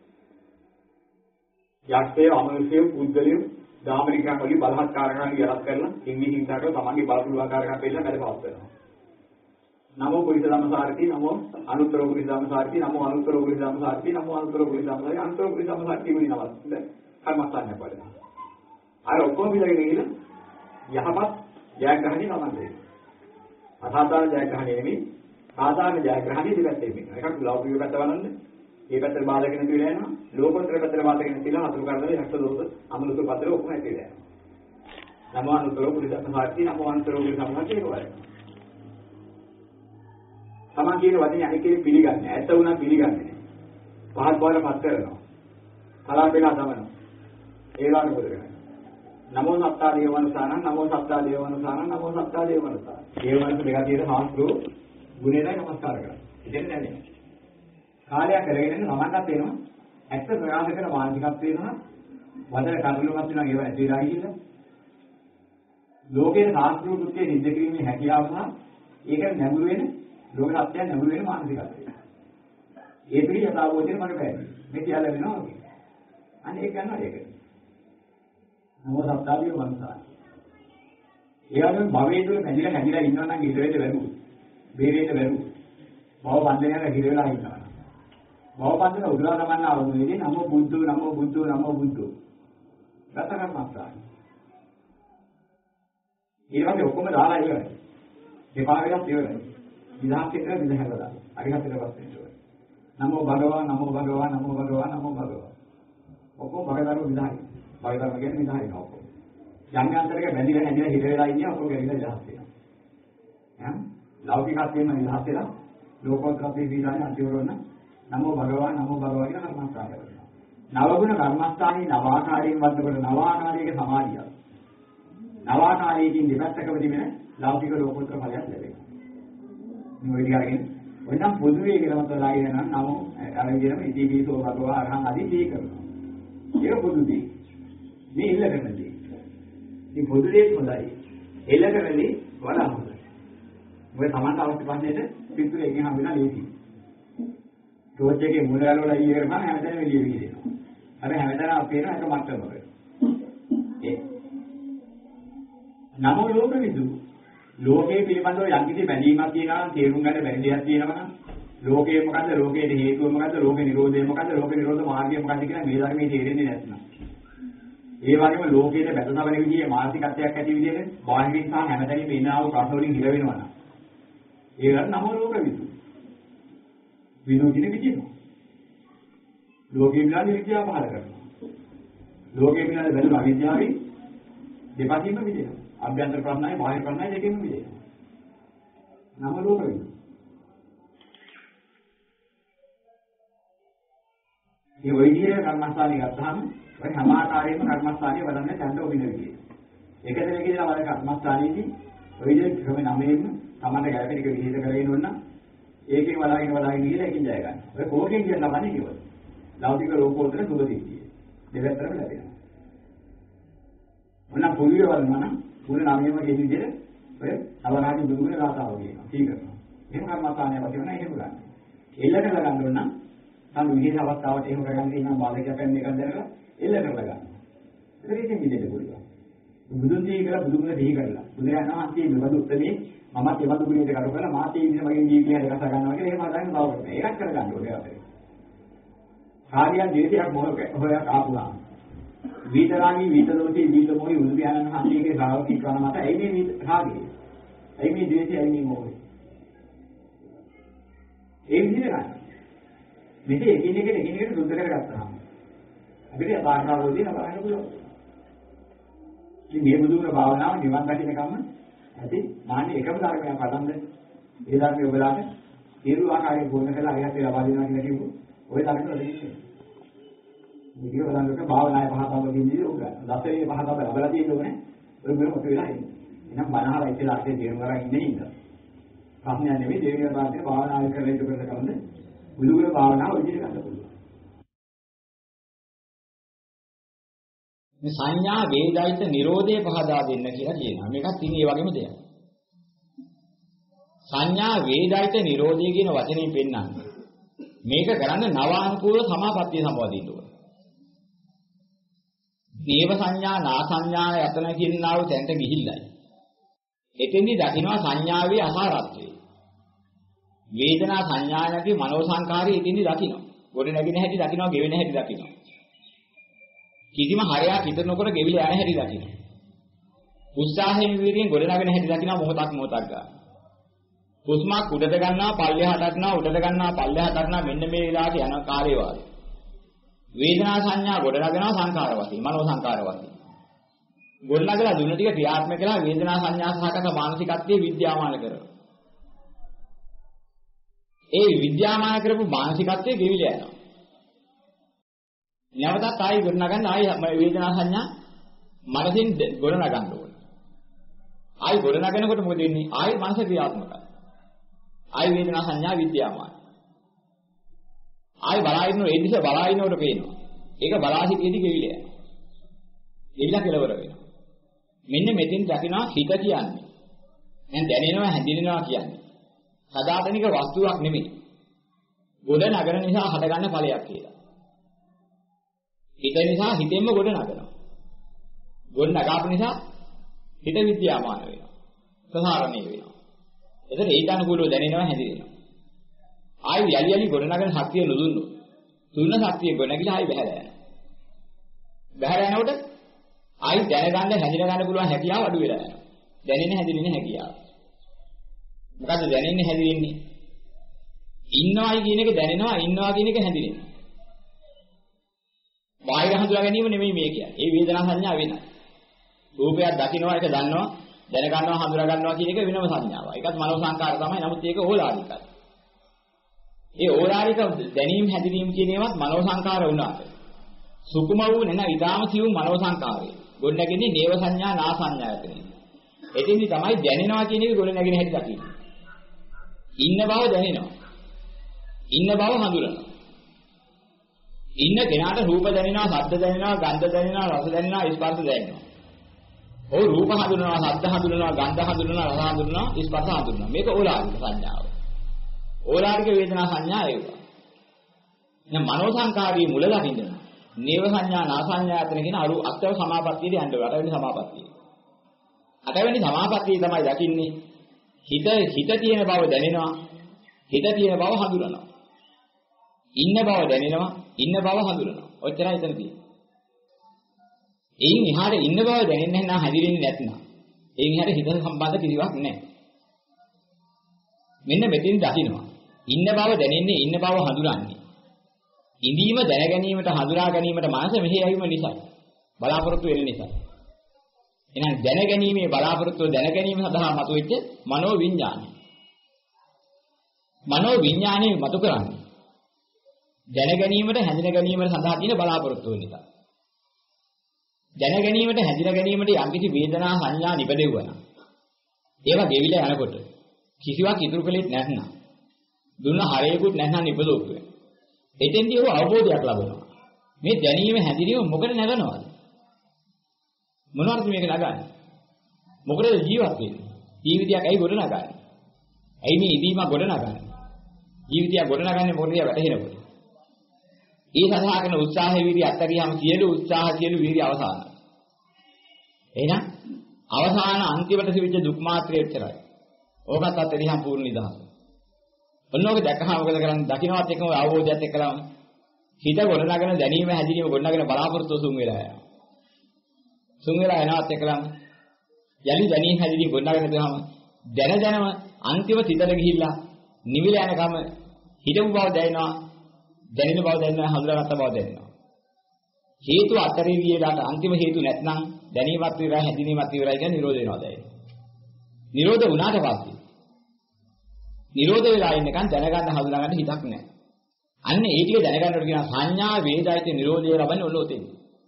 [SPEAKER 1] යක්ෂය අමනුෂ්‍ය පුද්ගලයෝ ධාමනිකයන් වලින් බලහත්කාරකම් යලත් කරලා ඉංග්‍රීසියට තමන්ගේ බලපුරුවාකාරකම් පෙන්නලා වැඩ පවත් වෙනවා. නමෝ පුරිස ධම්මසාරති නමෝ අනුත්තර පුරිස ධම්මසාරති නමෝ අනුත්තර පුරිස ධම්මසාරති නමෝ අනුත්තර පුරිස ධම්මසාරති අනුත්තර පුරිස ධම්මසාරති වෙන නමස්. දැන් කර්මස්ථානය පඩනවා. අර ඔක්කොම විලගෙන ගිහින් යහපත් ජයග්‍රහණය තමයි. අසාධාරණ ජයග්‍රහණය නෙමෙයි සාධාරණ ජයග්‍රහණය දෙපැත්තෙන් වෙනවා. එකක් ලෞකික පැත්ත බලන්න. මේ පැත්තට බාධක නැති වෙලා යනවා. ලෝකෝත්තර පැත්තට බාධක නැති වෙලා අතුරු කරදරේ යක්ෂ දෝෂ අමනුෂ්‍ය පතර ඔක්කොම ඇති වෙලා යනවා. නමෝ අනුත්තර පුරිස ධම්මසාරති නමෝ අනුත්තර පුරිස ධම්මසාරති ඒක වගේ. තමන් කියන වචනේ අනිත් කෙනෙක් පිළිගන්නේ. ඇත්ත වුණා පිළිගන්නේ නැහැ. පහත් බවල පත් කරනවා. කලාපේලා තමනවා. ඒ වගේ මොකද කරන්නේ? නමෝ සත්තා දේවවනසානං නමෝ සත්තා දේවවනසානං නමෝ සත්තා දේවවනසානං. දේවවනස දෙක තියෙන සාස්ත්‍රෝ ගුණේයි නමස්කාර කරනවා. ඉතින් නෑනේ. කාලයක් කරගෙන නමන්නත් වෙනවා. ඇත්ත ප්‍රකාශ කරන මානසිකත්ව වෙනවා. වදන කරුණුමත් වෙනවා ඒව ඇති වෙලා ගිහිල්ලා. ලෝකේ සාස්ත්‍රෝ කෘත්‍ය නිද්ද කිරීමේ හැකියාව සහ ඒක නැඹුරු වෙන ලෝක සත්‍යයන් නැඹුරු වෙන මානසිකත්වය. ඒ පිළි යථාභූතයෙන් මට බැහැ. මේ කියලා වෙනවා වගේ. අනේ ඒක ගන්නවා ඒක. නමෝ සත්තාවිය වංශා. ඒ වගේම භවයේ තුල නැగిලා ඉන්නවා නම් ඊට වෙද වැරුයි. බේරෙන්න වැරුයි. භව බන්ධනයක හිර වෙලා ඉන්නවා. භව බන්ධන උදලා ගමන්න ආවොත් නමෝ බුද්ධෝ නමෝ බුද්ධෝ නමෝ බුද්ධෝ. රතකර්මස්ථාන. ඒ වගේ ඔක්කොම දාලා ඉවරයි. දෙපා වෙනස් ඉවරයි. විදහාක් කියලා විදහාවලා. අරිහතට පස්සේ ඉවරයි. නමෝ භගවාන් නමෝ භගවාන් නමෝ භගවාන් නමෝ භගවාන්. ඔක්කොම භගදරු විදහායි. භගදරු කියන්නේ විදහායි නෝ ඔක්කොම. යම් අන්තරයක බැඳිලා හැදිලා හිර වෙලා ඉන්නේ ඔක්කොම ගැලිලා විදහාක් වෙනවා. එහෙනම් ලෞකිකත්වයෙන් විදහාක් වෙලා ලෝකෝත්තරී විදානේ අතිවරණ නමෝ භගවාන් නමෝ භගවාන් කියන කර්මස්ථාන කරනවා. නවගුණ කර්මස්ථානයේ නවාකාරයෙන් වද්දකොට නවාකාරයක සමාධිය. නවාකාරයකින් දෙපැත්තකම තිබෙන ලෞකික ලෝකෝත්තර ඵලයක් ලැබෙනවා. මේ විදිහකින් වෙනම් පොදුවේ කියලා මත ලාගෙන නම් නමෝ අරගෙන ඉතිවිසෝ භගවා අරහං ආදී දී කරනවා. ඒක පොදුදී. මේ ඉල්ල කරනදී. මේ පොදුදේ හොඳයි. එල්ල කරන්නේ වඩා හොඳයි. මොකද Tamanට අවශ්‍ය ප්‍රශ්නෙට පිටුරේ එගෙන හම්බෙලා ලේසි. ටෝච් එකේ මුල ගලවලා ඊයේ කරපන් හැමදාම එළිය විදිනවා. අර හැමදාම අපි වෙන එක මට්ටමක. ඒ නමෝ ලෝක විදු ලෝකයේ පිළිබඳව යම්කිසි බැඳීමක් තියෙනවා නම් තේරුම් ගන්න බැරි දෙයක් තියෙනවා නම් ලෝකයේ මොකද්ද ලෝකයේ හේතුව මොකද්ද ලෝකේ නිරෝධය මොකද්ද ලෝකේ නිරෝධ මාර්ගය මොකද්ද කියලා මේ ධර්මයේ තේරෙන්නේ නැත්නම් ඒ වගේම ලෝකයේ බැඳනවන විදිහේ මානසිකත්වයක් ඇති විදිහට බාහිරින් සහ හැමතැනින්ම එන ආව ප්‍රශ්න වලින් හිර වෙනවා නම් ඒකට නමෝ ලෝක විදු විනෝදින විදිනවා. ලෝකේ විලාද විද්‍යාව පහල කරනවා. ලෝකේ විලාද බැලුවා විද්‍යාවේ දෙපැත්තෙම විදිනවා. අභ්‍යන්තර ප්‍රශ්නයි බාහිර ප්‍රශ්නයි දෙකෙන්ම විදිනවා. නම ලෝක වෙනවා. මේ ওই විදිහේ කර්මස්ථානිය ගත්තාම ඔය හැම ආකාරයෙන්ම කර්මස්ථානිය වඩන්න ඡන්ද ඔබින විදිය. එකද මේකේදී වල කර්මස්ථානියේදී ඔය විදිහේ ක්‍රම 9ෙම තමන්ට ගැළපෙන එක විහිද කරගෙන උන්න ඒකේ වලාගෙන ගිහලා එකින් ජය ගන්න. ඔය කෝකෙන් කියන ලබන්නේ කිව්වද? ලෞකික ලෝකෝත්තර සුභදිට්ඨිය. දෙවැත්තරම ලැබෙනවා. මොනවා පොළිය වලනවා නම් පුර 9ෙම කියන විදිහට ඔය අවරාජ බුදුගුණ රාතාව කියනවා. තී කරනවා. එහෙම කර්මස්ථානය වශයෙන් එහෙම ගන්න. එල්ල කරලා ගන්න ඕන නම් සම් විශේෂ අවස්ථාවට එහෙම කරගන්න තියෙනවා බාධකයක් වෙන එකක් දැනලා එල්ල කරලා ගන්න. ඒක ඉතින් විදිහට පුළුවන්. බුදුන් දී කියලා බුදුගුණ දෙහි කරලා. බුදුරජාණන් වහන්සේ මෙබඳු උත්තරේ මමත් එබඳු ගුණයකට කරු කරලා මාත් ඒ විදිහ මගෙන් ජීවිතය කතා ගන්නවා කියලා එහෙම හදාගෙන බව කරනවා. ඒකත් කරගන්න ඕනේ අපේ. කාර්යයන් ජීවිතයක් මොහොතක් හොයක් ආපුවා. විතරාණී විතරෝටි විතරමෝයි බුදු පියාණන් වහන්සේගේ ශ්‍රාවකී කරන මත ඇයි මේ රාගය? ඇයි මේ ද්වේෂය? ඇයි මේ මොහොය? ඒ විදිහට ගන්න. මෙතේ එකිනෙකට සුද්ධ කරගත්තාම අපිට භාවනාවේදී නබහන්න පුළුවන්. ඉතින් මේ බුදුගුණ භාවනාව නිවන් දකින්නකම ඇති මාන්නේ එකම ධර්මයක් පදම්ද ඒ ධර්මයේ ඔබලාට සියලු ආකාරයෙන් ගුණ කරලා අරිහත් ලබා දෙනවා කියලා කිව්වොත් ওই ධර්ම වල දෙන්නේ. මේක බලන්නක භාවනාවේ පහතම දෙන්නේ උග. දසයේ පහතම ලබලා තියෙන්නේ ඔය ගුණ මොකද වෙලා ඉන්නේ. එහෙනම් බණහලා ඉතලා අතේ තේරුම් ගන්න ඉන්නේ ඉන්න. ප්‍රශ්නයක් නෙවෙයි දෙවියන් වහන්සේ භාවනාවේ කරලා ඉඳ කරලා කරන්නේ බුදුගුණ භාවනාව විදිහට ගන්න පුළුවන්.
[SPEAKER 2] මේ සංඥා වේදිත නිරෝධය පහදා දෙන්න කියලා කියනවා. මේකත් ඉතින් ඒ වගේම දෙයක්. සංඥා වේදිත නිරෝධය කියන වචනේ පෙන්නන්නේ. මේක කරන්න නවානුකූල සමාපත්තිය සම්බන්ධින්න ඕන. දේව සංඥා නා සංඥා යතන කියනවා තැන්ට ගිහිල්ලයි. එතෙන්දි දකින්නවා සංඥාවේ අසාරත්වය. වේදනා සංඥා නැති මනෝ සංකාරය එතෙන්දි දකින්නවා. ගොඩ නැගින හැටි දකින්නවා, ගෙවෙන හැටි දකින්නවා. කිසිම හරයක් හිත නොකර ගෙවිල යන හැටි දකින්න. උත්සාහයෙන් වීර්යයෙන් ගොඩනගෙන හැටි දකින්න මොහොතක් ගන්න. හුස්මක් උඩට ගන්නවා, පල්ලෙහාට ගන්නවා, උඩට ගන්නවා, පල්ලෙහාට ගන්නවා මෙන්න මේ වෙලාවට යන කාර්යය වාගේ. වේදනා සංඥා ගොඩනගෙනවා සංකාර වශයෙන්, මනෝ සංකාර වශයෙන්. ගොඩනගලා දුන්න ටික ක්‍රියාත්මක කළා වේදනා සංඥා සහගත මානසිකත්වයේ විද්‍යාමාන කරනවා. ඒ විද්‍යාමාන කරපු මානසිකත්වයේ ගෙවිල යනවා. නැවතත් ආයි ගොඩනගන්න ආයි වේදනා සංඥා මනසින් ගොඩනගන්න ඕනේ. ආයි ගොඩනගනකොට මොකද වෙන්නේ? ආයි මනස ක්‍රියාත්මකයි. ආයි වේදනා සංඥා විද්‍යාමාන. ආයි බලාගෙන ඒ දිහා බලාගෙනකොට පේනවා. ඒක බලා සිටියේදී ගෙවිල යනවා. ගෙවිලා කෙලවර වෙනවා. මෙන්න මෙතෙන් දකිනවා හිත කියන්නේ. දැන් දැනෙනවා හැඳිනෙනවා කියන්නේ. සදාතනික වස්තුවක් නෙමෙයි. ගොඩනගන නිසා හටගන්න ඵලයක් කියලා. හිත නිසා හිතෙන්ම ගොඩ නගනවා. ගොඩ නගාපු නිසා හිත විද්‍යාමාන වෙනවා. ප්‍රසාරණය වෙනවා. එතකොට ඒක අනුකූලව දැනෙනවා හැදිරෙනවා. ආයි යලි ගොඩ නගන ශක්තිය නුදුන්නොත්. දුන්න ශක්තිය ගොඩ නැගිලා ආයි බහැලා යනවා. බහැලා යනකොට ආයි දැනගන්න හැදිර ගන්න පුළුවන් හැකියාව අඩු වෙලා යනවා. දැනෙන්නේ හැදිරෙන්නේ හැකියාව. මොකද්ද දැනෙන්නේ හැදිරෙන්නේ? ඉන්නවයි කියන එක දැනෙනවා, ඉන්නවා කියන එක හැදිරෙනවා. බාහිර හඳුනා ගැනීම නෙමෙයි මේ කියන්නේ. ඒ වේදනා සංඥා වෙනයි. රූපයක් දකින්නවා ඒක දන්නවා, දැනගන්නවා, හඳුනා ගන්නවා කියන එක වෙනම සංඥාවක්. ඒකත් මනෝ සංකාර තමයි. නමුත් ඒක ඕලාරිකයි. ඒ ඕලාරික දැනීම හැදිරීම කියන ඒවාත් මනෝ සංකාර වුණාට සුකුම වූ නැන ඊටාම සියුම් මනෝ සංකාරය. ගොඩ නැගෙන්නේ නේව සංඥා නා සංඥා ඇතනේ. එතෙන්දි තමයි දැනෙනවා කියන එක ගොඩ නැගෙන හැටි දකින්නේ. ඉන්න බව දැනෙනවා. ඉන්න බව හඳුනනවා. ඉන්න කෙනාට රූප දැනෙනවා, ශබ්ද දැනෙනවා, ගන්ධ දැනෙනවා, රස දැනෙනවා, ස්පර්ශ දැනෙනවා. ඔය රූප හඳුනනවා, ශබ්ද හඳුනනවා, ගන්ධ හඳුනනවා, රස හඳුනනවා, ස්පර්ශ හඳුනනවා. මේක ඕලාරික සංඥාව. ඕලාරික වේදනා සංඥා ඒවා. දැන් මනෝ සංකාරී මුල දකින්න. නේව සංඥා, නා සංඥා අතර කියන අරු අත්ව සමාපත්තියට යන්න ඕන. අටවෙනි සමාපත්තිය. අටවෙනි සමාපත්තිය තමයි දකින්නේ. හිත තියෙන බව දැනෙනවා. හිත තියෙන බව හඳුනනවා. ඉන්න බව දැනෙනවා. ඉන්න බව හඳුනනවා. ඔච්චරයි එතන තියෙන්නේ. එයින් එහාට ඉන්න බව දැනෙන්නේ නැත්නම් හැදිරෙන්නේ නැත්නම්. එයින් එහාට හිත සම්බන්ධ කිසිවක් නැහැ. මෙන්න මෙතෙන් දකින්නවා. ඉන්න බව දැනෙන්නේ ඉන්න බව හඳුනන්නේ. ඉඳීම දැන ගැනීමට හඳුනා ගැනීමට මනස මෙහි යවීම නිසා. බලාපොරොත්තු වෙන නිසා. එහෙනම් දැන ගැනීමේ බලාපොරොත්තු දැන ගැනීම සඳහා මතුවෙච්ච මනෝ විඥානය. මනෝ විඥානයේ මතු කරන්නේ දැන ගැනීමට හැඳින ගැනීමට සඳහා තියෙන බලාපොරොත්තු වෙන නිසා. දැන ගැනීමට හැඳින ගැනීමට යම්කිසි වේදනා සංඥා නිපදෙවුවා. ඒවා ගෙවිලා යනකොට කිසිවක් ඉතුරු කළෙත් නැත්නම් දුන්න හරයකුත් නැත්නම් නිපදවුවා. එතෙන්දී ਉਹ අවබෝධයක් ලබනවා. මේ දැනීම හැඳිනීම මොකද නැගනවද? මොනවද මේක නගන්නේ? මොකද ජීවත් වෙන්නේ? ජීවිතයක් ඇයි ගොඩ නගන්නේ? ඇයි මේ ඉදීම ගොඩ නගන්නේ? ජීවිතය ගොඩ නගන්නේ මොකද වැටහෙනකොට? ඒ සඳහා කරන උත්සාහය වීර්ය අත්තරියම සියලු උත්සාහ සියලු වීර්ය අවසానයි. එහෙනම් අවසාන අන්තිමට සිවිච්ච දුක් මාත්‍රය විතරයි. ඕකත් අත්තරියම පූර්ණ නිදහස. ඔන්නෝක දැක්කහම මොකද කරන්නේ? දකින්නවත් එක්කම අවබෝධයත් එක්කලාම හිත ගොඩ නගන දැනීම හැදිරීම ගොඩ නගන බලාපොරොත්තු සුන් වෙලා යනවා. සුන් වෙලා යනවත් එක්කලාම යලි දැනීම හැදිරීම ගොඩ නගන ගමන් දැනම අන්තිම සිතට ගිහිල්ලා නිවිල යනකම හිතපු බව දැනෙනවා. දැනෙන බව දැනෙනවා හඳුනාගත්ත බව දැනෙනවා. හේතු අතරේ ගියලාට අන්තිම හේතු නැත්නම් දැනීමත් ඉවරයි හැදිනීමත් ඉවරයි කියන නිරෝධ වෙනවා දැනෙන්නේ. නිරෝධ වුණාට පස්සේ නිරෝධ වෙලා ඉන්නකන් දැනගන්න හඳුනාගන්න හිතක් නැහැ. අන්න ඒ ටික දැනගන්නකොට කියන සංඥා වේදයිත නිරෝධය ලබන්නේ ඔන්න ඔතෙන්.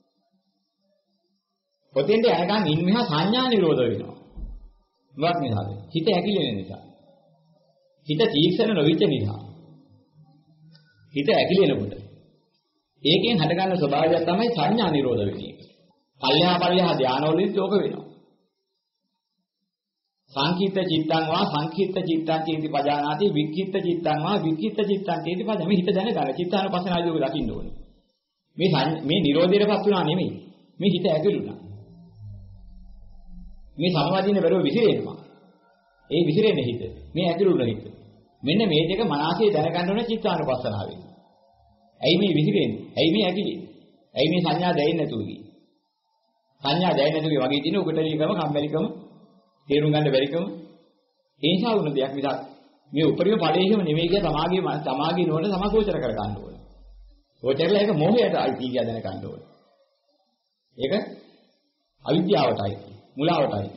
[SPEAKER 2] ඔතෙන්ට යනකන් ඉන්නවා සංඥා නිරෝධ වෙනවා. මොකක් නිසාද? හිත ඇකිලෙන නිසා. හිත තීක්ෂණ නොවිච්ච නිසා. හිත ඇකිලෙනකොට ඒකෙන් හටගන්න ස්වභාවය තමයි සංඥා නිරෝධ වෙන්නේ. පල්ලෙහා ධානවලදීත් ඕක වෙනවා. සංකීර්ත චිත්තං වා සංකීර්ත චිත්තං චේති පජානාති වික්ඛිත්ත චිත්තං වා වික්ඛිත්ත චිත්තං චේති පජා මේ හිත දැනගන්න චිත්තානුපස්සනාදී ඔක දකින්න ඕනේ. මේ නිරෝධයටපත් වුණා නෙමෙයි. මේ හිත ඇකිලුණා. මේ සමවදින්න බැරුව විසිරෙනවා. ඒ විසිරෙන හිත මේ ඇකිලුණ හිත. මෙන්න මේ දෙක මනසේ දැනගන්න ඕනේ චිත්තානුපස්සනාවෙන්. ඇයි මේ විසිරෙන්නේ? ඇයි මේ ඇකිලෙන්නේ? ඇයි මේ සංඥා දැනෙන්නේ නැතුව ගියේ? සංඥා දැනෙන්නේ නැතුව වගේ තියෙන උගටලිකම කම්මැලිකම තේරුම් ගන්න බැරිකම ඒ නිසා වුණ දෙයක් මිසක් මේ උපරිම ඵලයේම නෙමෙයි කිය තමාගේ නෝන සමගෝචර කර ගන්න ඕනේ. ගෝචරලා ඒක මොහයට අයිති කිය දැන ගන්න ඕනේ. ඒක අවිද්‍යාවටයි මුලාවටයි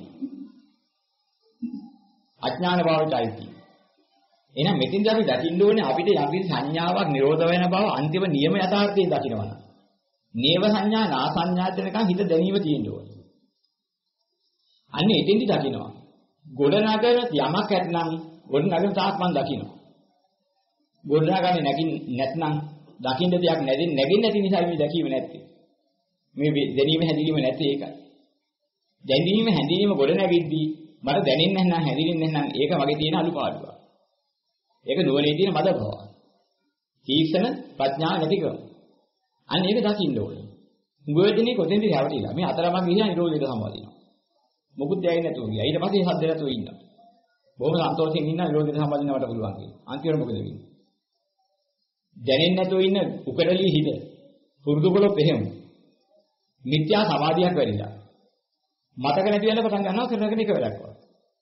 [SPEAKER 2] අඥාන භාවයටයි. එහෙනම් මෙතින්ද අපි දකින්න ඕනේ අපිට යම් සංඥාවක් නිරෝධ වෙන බව අන්තිම නියම යථාර්ථයෙන් දකින්නවනම්. නේව සංඥා නා සංඥා දෙනකන් හිත දැනීම තියෙන්න ඕනේ. අන්න එතෙන්දි දකින්නවා. ගොඩනගන යමක් ඇත්නම් ගොඩනගන තාක් මන් දකින්නවා. ගොඩනගන්නේ නැත්නම් දකින්න දෙයක් නැගෙන්නේ නැති නිසා මේ දැකීම නැත්තේ. මේ දැනීම හැදීම නැත්තේ ඒකයි. දැනීම හැදීම ගොඩනැගිද්දී මට දැනෙන්නේ නැත්නම් හැදෙන්නේ නැත්නම් ඒක වගේ තියෙන අලුපාඩුවක්. ඒක නුවණේ තියෙන මද බව. තීක්ෂණ ප්‍රඥා නැතිකම. අන්න ඒක දකින්න ඕනේ. මුගවැදිනේ කොතෙන්ද හැවටිලා මේ අතරමඟ ගිහින් නිරෝධයට සම්බන්ධිනවා. මොකුත් දැයි නැතුව ගියා. ඊට පස්සේ හද්ද නැතුව ඉන්නවා. බොහොම සන්තෝෂයෙන් ඉන්න නිරෝධයට සම්බන්ධිනවට පුළුවන් කියලා. අන්තිමට මොකද වෙන්නේ? දැනෙන්නේ නැතුව ඉන්න උකඩලී හිත. පුරුදු කළොත් එහෙම. මිත්‍යා සමාධියක් වැඩිලා. මතක නැති වෙන පටන් ගන්නවා කරනගෙන එක වැඩක් වගේ.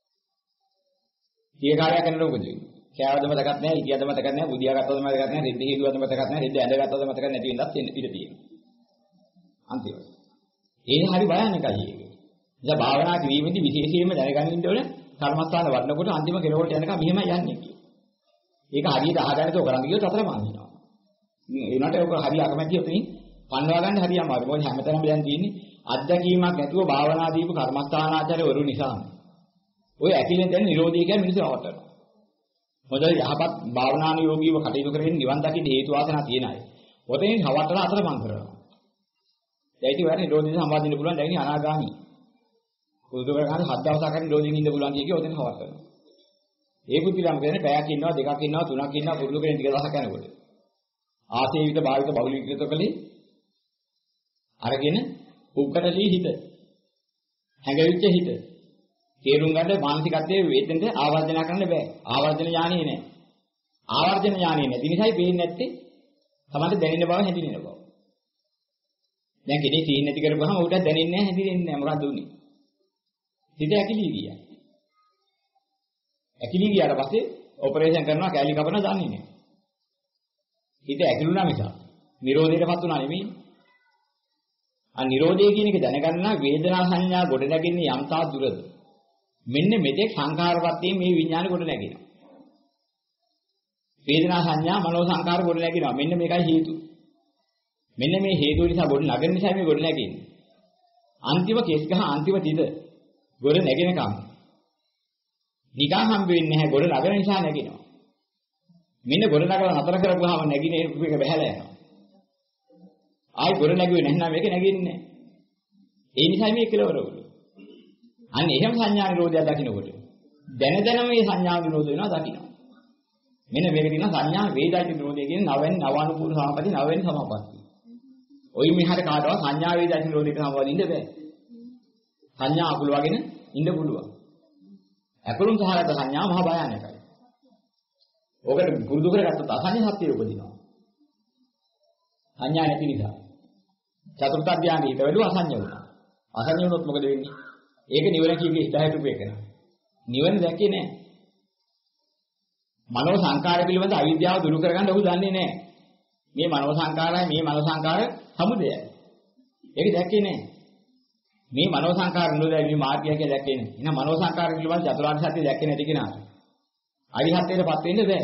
[SPEAKER 2] ඊය කාර්යයක් කරනකොට මොකද වෙන්නේ? කෑවද මතකත් නැහැ, ඉතියද මතකත් නැහැ, බුදියා ගත්තද මතකත් නැහැ, රෙද්ද හේදුවද මතකත් නැහැ, රෙද්ද ඇඳ ගත්තද මතකත් නැති වෙනවත් ඉඳ තියෙනවා. අන්තිමට. ඒක හරි භයානකයි ඒක. ඉතින් භාවනා කිරීමේදී විශේෂයෙන්ම දැනගන්න ඉන්න ඕනේ කර්මස්ථාන වඩනකොට අන්තිම කෙලවරට යනකම් මෙහෙම යන්නේ කියලා. ඒක හරියට අහගන්නතෝ කරන් ගියොත් අතරමං වෙනවා. ඒනට ඒක හරිය අකමැතිව තියෙන පන්වා ගන්න හරිය අමාරුයි. මොකද හැමතැනම දැන් තියෙන්නේ අත්දැකීමක් නැතුව භාවනා දීපු කර්මස්ථානාචාර්යවරු නිසා. ඔය ඇකිලෙන් දැන් නිරෝධය කියන්නේ මිනිස්සු අවටනවා. මොකද යහපත් භාවනානුයෝගීව කටයුතු කරගෙන නිවන් දකින්න හේතු වාසනා තියෙන අය. ඔතෙන් හවටලා අතරමං කරනවා. දැන් ඉතින් ඔයාලට නිරෝධය සම්බන්ධින්න පුළුවන් දැන් ඉන්නේ අනාගාමී. පුරුදු කරගන්න 7 දවසක් හරි නිරෝධයෙන් ඉන්න පුළුවන් කිය ඔතෙන් හවටනවා. ඒ බුද්ධිලම් කියන්නේ පැයක් ඉන්නවා දෙකක් ඉන්නවා තුනක් ඉන්නවා පුරුදු කරගෙන ටික දවසක් යනකොට. ආසේවිත භාවිත බහුලීකృత කලේ අරගෙන උක්කටලී හිත හැඟවිච්ච හිත තේරුම් ගන්න මානසිකත්වයේ වේදෙන්ට ආවර්ජන කරන්න බෑ. ආවර්ජන ඥානෙ නෑ. ආවර්ජන ඥානෙ නැති නිසායි පේන්නේ නැත්තේ. තමයි දැනෙන බව හැදිනෙන බව. දැන් කෙනෙක් සීන් නැති කරපුවාම උට දැනෙන්නේ නැහැ හැදිරෙන්නේ නැහැ මොකක්ද උනේ? හිත ඇකිලි ගියා. ඇකිලි ගියාට පස්සේ ඔපරේෂන් කරනවා කැලි කපනවා දන්නේ නැහැ. හිත ඇකිලුණා මිස නිරෝධයටපත් උනා නෙමෙයි. නිරෝධය කියන එක දැනගන්නා වේදනා සංඥා ගොඩ නැගෙන්නේ යම් තා දුරද. මෙන්න මෙතෙක් සංඛාරපත්තියේ මේ විඥාන ගොඩ නැගෙනවා. වේදනා සංඥා මනෝ සංඛාර ගොඩ නැගෙනවා. මෙන්න මේකයි හේතුව. මෙන්න මේ හේතුව නිසා ගොඩ නගන නිසා මේ ගොඩ නැගෙන්නේ. අන්තිම කේස් ගහ අන්තිම තිද ගොඩ නැගෙනකම්. නිකන් හම්බ වෙන්නේ නැහැ ගොඩ නගන නිසා නැගෙනවා. මෙන්න ගොඩ නගලා නතර කරපුවාම නැගිනේ එක බහැලා යනවා. ආයි ගොඩ නැගුවේ නැත්නම් මේක නැගෙන්නේ නැහැ. ඒ නිසා මේ කෙලවර වුණා. අන්න එහෙම සංඥා නිරෝධය දකින්නකොට දැන මේ සංඥා නිරෝධ වෙනවා දකින්න. මෙන්න මේක තියෙනවා සංඥා වේදාච නිරෝධය කියන නවානුපූර්ව සමාපatti නවෙන් සමාපatti. ඔයි මෙහාට කාටවත් සංඥා වේදාච නිරෝධයක සමවදින්න බෑ. සංඥා අකුල වගෙන ඉන්න පුළුවන්. අකුලුන් සහගත සංඥා මහ භයානකයි. ඔකට පුරුදු කරගත්තොත් අසංඥ සත්‍යය උපදිනවා. සංඥා නැති නිසා. චතුර්ථ ධානයේ ඊට වැඩි අසංඥ වුණා. අසංඥ වුණොත් මොකද වෙන්නේ? ඒක නිවන කීකේ ඉස්තහයට උපේකන. නිවන දැක්කේ නැහැ. මනෝ සංකාර පිළිබඳ අවිද්‍යාව දුරු කරගන්න ඔහු දන්නේ නැහැ. මේ මනෝ සංකාරයි මේ මනෝ සංකාර සමුදයයි. ඒක දැක්කේ නැහැ. මේ මනෝ සංකාර නිරෝධය මේ මාර්ගය කියලා දැක්කේ නැහැ. එහෙනම් මනෝ සංකාර පිළිබඳ චතුරාර්ය සත්‍ය දැක්කේ නැති කෙනාට අරිහත්ත්වයටපත් වෙන්න බෑ.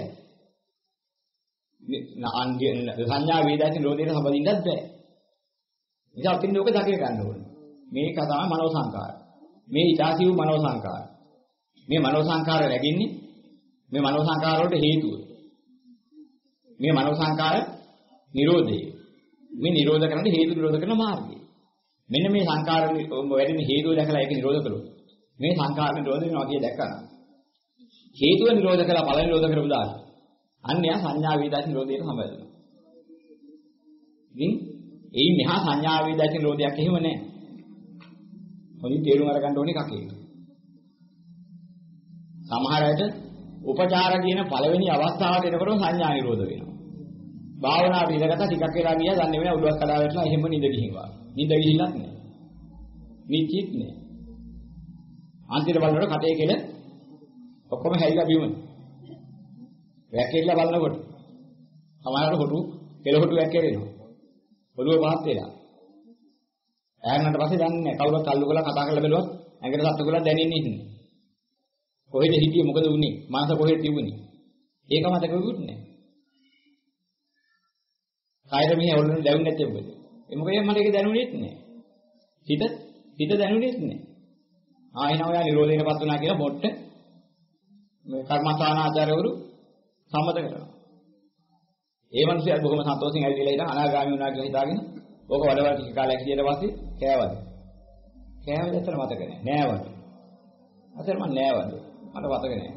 [SPEAKER 2] සංඥා වේදාච නිරෝධයට සම්බන්ධින්නත් බෑ. නිසා අපිට ඕක දකිය ගන්න ඕනේ. මේක තමයි මනෝ සංකාර. මේ ඊටාසි වූ මනෝ සංකාර. මේ මනෝ සංකාර රැගෙන්නේ මේ මනෝ සංකාර වලට හේතුව. මේ මනෝ සංකාර නිරෝධය. මේ නිරෝධ කරන්න හේතු නිරෝධ කරන මාර්ගය. මෙන්න මේ සංකාර වැඩිම හේතුව දැකලා ඒක නිරෝධ කළොත් මේ සංකාර නිරෝධ වෙනවා කියලා දැක්කම හේතුව නිරෝධ කළා ඵල නිරෝධ කරපු දාන අන්න යා සංඥා වේදාච නිරෝධයට සම්බන්ධ වෙනවා. ඉතින් ඒ මෙහා සංඥා වේදාච නිරෝධයක් එහෙම නැහැ. හොඳින් තේරුම් අරගන්න ඕනේ කකේ. සමහර අයට උපචාර කියන පළවෙනි අවස්ථාවට එනකොට සංඥා නිරෝධ වෙනවා. භාවනා පිළිගත ටිකක් වෙලා ගියා දන්නේ නැහැ උඩුවක් කඩා වැටලා එහෙම නිද ගිහිනවා. නිද ගිහිල්ලත් නැහැ. නිචිත් නැහැ. අන්තිමට බලනකොට කටේ කෙල ඔක්කොම හැරිලා බිමුනේ. වැක්කෙලා බලනකොට සමහරවිට හොටු කෙල හොටු වැක්කෙරෙනවා. ඔළුව පහත් වෙලා. ඈන්නට පස්සේ දන්නේ නැහැ කවුරුත් අල්ලු කරලා කතා කරලා බැලුවත් ඇඟට සත්තු කරලා දැනෙන්නේ නැහැ. කොහෙද හිටියේ මොකද වුනේ? මනස කොහෙද තිබුණේ? ඒක මතකෙකුත් නැහැ. කායර මෙහෙ ඔළුවේ දැවුනේ නැත්තේ මොකද? ඒ මොකද මට ඒක දැනුනේත් නැහැ. හිත දැනුනේත් නැහැ. ආයෙන ඔයා නිරෝධයටපත් වුණා කියලා මොට්ට මේ කර්මස්ථානාචාර්යවරු සම්මත කරනවා. ඒ මිනිස්සු බොහොම සන්තෝෂෙන් ඇවිල්ලා ඉඳන් අනාගාමී වුණා කියලා හිතාගෙන ඕක වඩවල් ටික කාලයක් ගියට පස්සේ කෑවද? කෑවද ඇත්තට මතක නැහැ. නෑවද? අතර මම නෑවද? මට මතක නැහැ.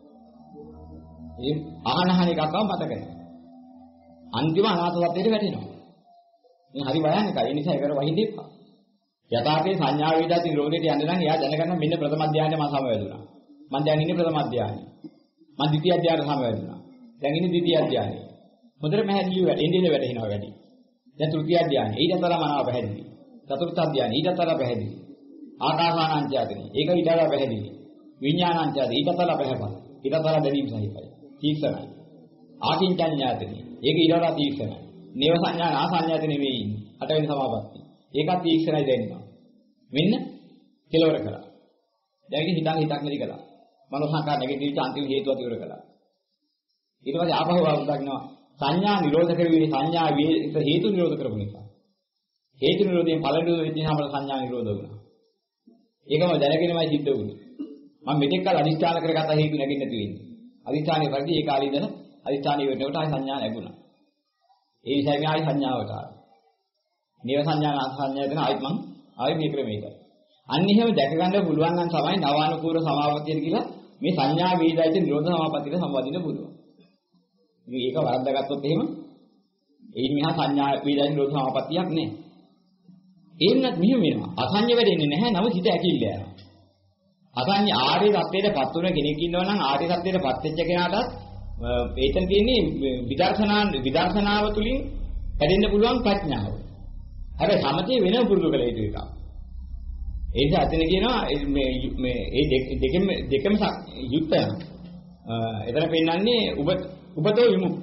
[SPEAKER 2] ඒ අහනහන එකක්ව මතක නැහැ. අන්තිම අනාථ සත්‍යයට වැටෙනවා. මේ හරි භයානකයි. ඒ නිසා ඒකට වහින්න එපා. යථාර්ථයේ සංඥා වේදාති නිරෝධයට යන්න නම් එයා දැනගන්න මෙන්න ප්‍රථම ධානයේ මම සමවැදුණා. මම දැන් ඉන්නේ ප්‍රථම ධානයේ. මම ද්විතිය ධානයේ සමවැදුණා. දැන් ඉන්නේ ද්විතිය ධානයේ. හොඳට පැහැදිලිව වැටෙන්නේ වැටෙනවා වැඩි. දැන් තෘතිය ධානයේ. ඊට තරම මනාව පැහැදිලි. චතුර්ථ ධානයේ ඊට තරම පැහැදිලි. ආකාසානංචාතනේ. ඒක ඊට තරම පැහැදිලි. විඥානංචාතේ ඊට තරම පැහැපල. ඊට තරම දැනීම සහිතයි. තීක්ෂණයි. ආකින්චඤ්ඤාතනේ. ඒක ඊට වඩා තීක්ෂණයි. නේව සංඥා ආසඤ්ඤාතනේ නෙවෙයි ඉන්නේ. අටවෙනි සමාපatti. ඒකත් තීක්ෂණයි දැනෙනවා. මෙන්න කෙලවර කරා. දැන් ඉතින් හිතක් නැති කළා. මනෝ සංකාර නැගිටිවිච්ච අන්තිම හේතුව ඉවර කළා. ඊට පස්සේ ආපහු වුණා සංඥා නිරෝධ කරවීමේ සංඥා හේතු නිරෝධ කරපු නිසා. හේතු නිරෝධයෙන් ඵල නිරෝධ වෙච්ච නිසා අපට සංඥා නිරෝධ වුණා. ඒකම දැනගෙනමයි සිද්ධ වුණේ. මම මෙතෙක් කල අදිස්ථාන කරගත්ත හේතු නැගින්න නැති වෙන්නේ. අදිස්ථානයේ පරිදි ඒ කාලේ ඉඳලා අදිස්ථානයේ වෙනකොට ආයි සංඥා ලැබුණා. ඒ නිසා මේ ආයි සංඥාවට ආවා. නේව සංඥා සංඥා දෙන ආයිත් මං ආයි මේ ක්‍රමයකට. අන්න එහෙම දැක ගන්න පුළුවන් නම් තමයි නවානුකූල සමාපත්තිය කියලා මේ සංඥා වේදයිත නිරෝධ සමාපත්තියට සම්බන්ධින්න පුළුවන්. ඉතින් ඒක වරද්දාගත්තොත් එහෙම ඒ නිහා සංඥා වේදයිත නිරෝධ සමාපත්තියක් නෑ. ඒන්නත් මෙහෙම වෙනවා. අසංඥ වෙන්නේ නැහැ නම හිත ඇකිල්ල යනවා. අසංඥ ආර්ය සත්‍යයටපත් වුණ කෙනෙක් ඉන්නවා නම් ආර්ය සත්‍යයටපත් වෙච්ච කෙනාටත් ඒතන තියෙන්නේ විදර්ශනාව තුලින් හැදෙන්න පුළුවන් ප්‍රඥාව. හැබැයි සමතේ වෙනම පුරුදු කළ යුතු එකක්. ඒ නිසා අතන කියනවා මේ දෙකම යුක්ත එතන පෙන්නන්නේ උපතෝ විමුක්ත.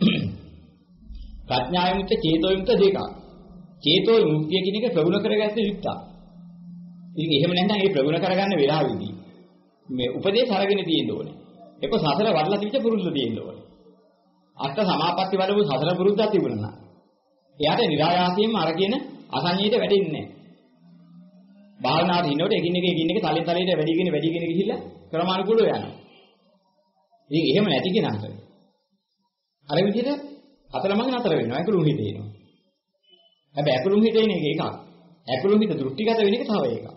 [SPEAKER 2] ප්‍රඥා විමුක්ත චේතෝ විමුක්ත දෙකක්. චේතෝ විමුක්තිය කියන එක ප්‍රගුණ කරගත්ත යුක්තක්. ඉතින් එහෙම නැත්නම් ඒ ප්‍රගුණ කරගන්න වෙලාවෙදී මේ උපදේශ අරගෙන තියෙන්න ඕනේ. ඒක සසර වඩලා තිබිච්ච පුරුද්ද තියෙන්න ඕනේ. අෂ්ට සමාපatti වලව සසර පුරුද්දක් තිබුණා. එයාට නිරායාසයෙන්ම අර කියන අසංජීත වැඩෙන්නේ නැහැ. භාවනාවට ඉන්නකොට එකින් එක තලෙන් තලයට වැඩිගෙන ගිහිල්ලා ක්‍රමානුකූලව යනවා. ඉතින් එහෙම නැති කෙනාට අර විදිහට අතරමඟ නතර වෙනවා. ඇකුළුම් හිතේ එනවා. හැබැයි ඇකුළුම් හිතේ ඉන්නේ එකක්. ඇකුළුම් හිත දෘෂ්ටිගත වෙන එක තව එකක්.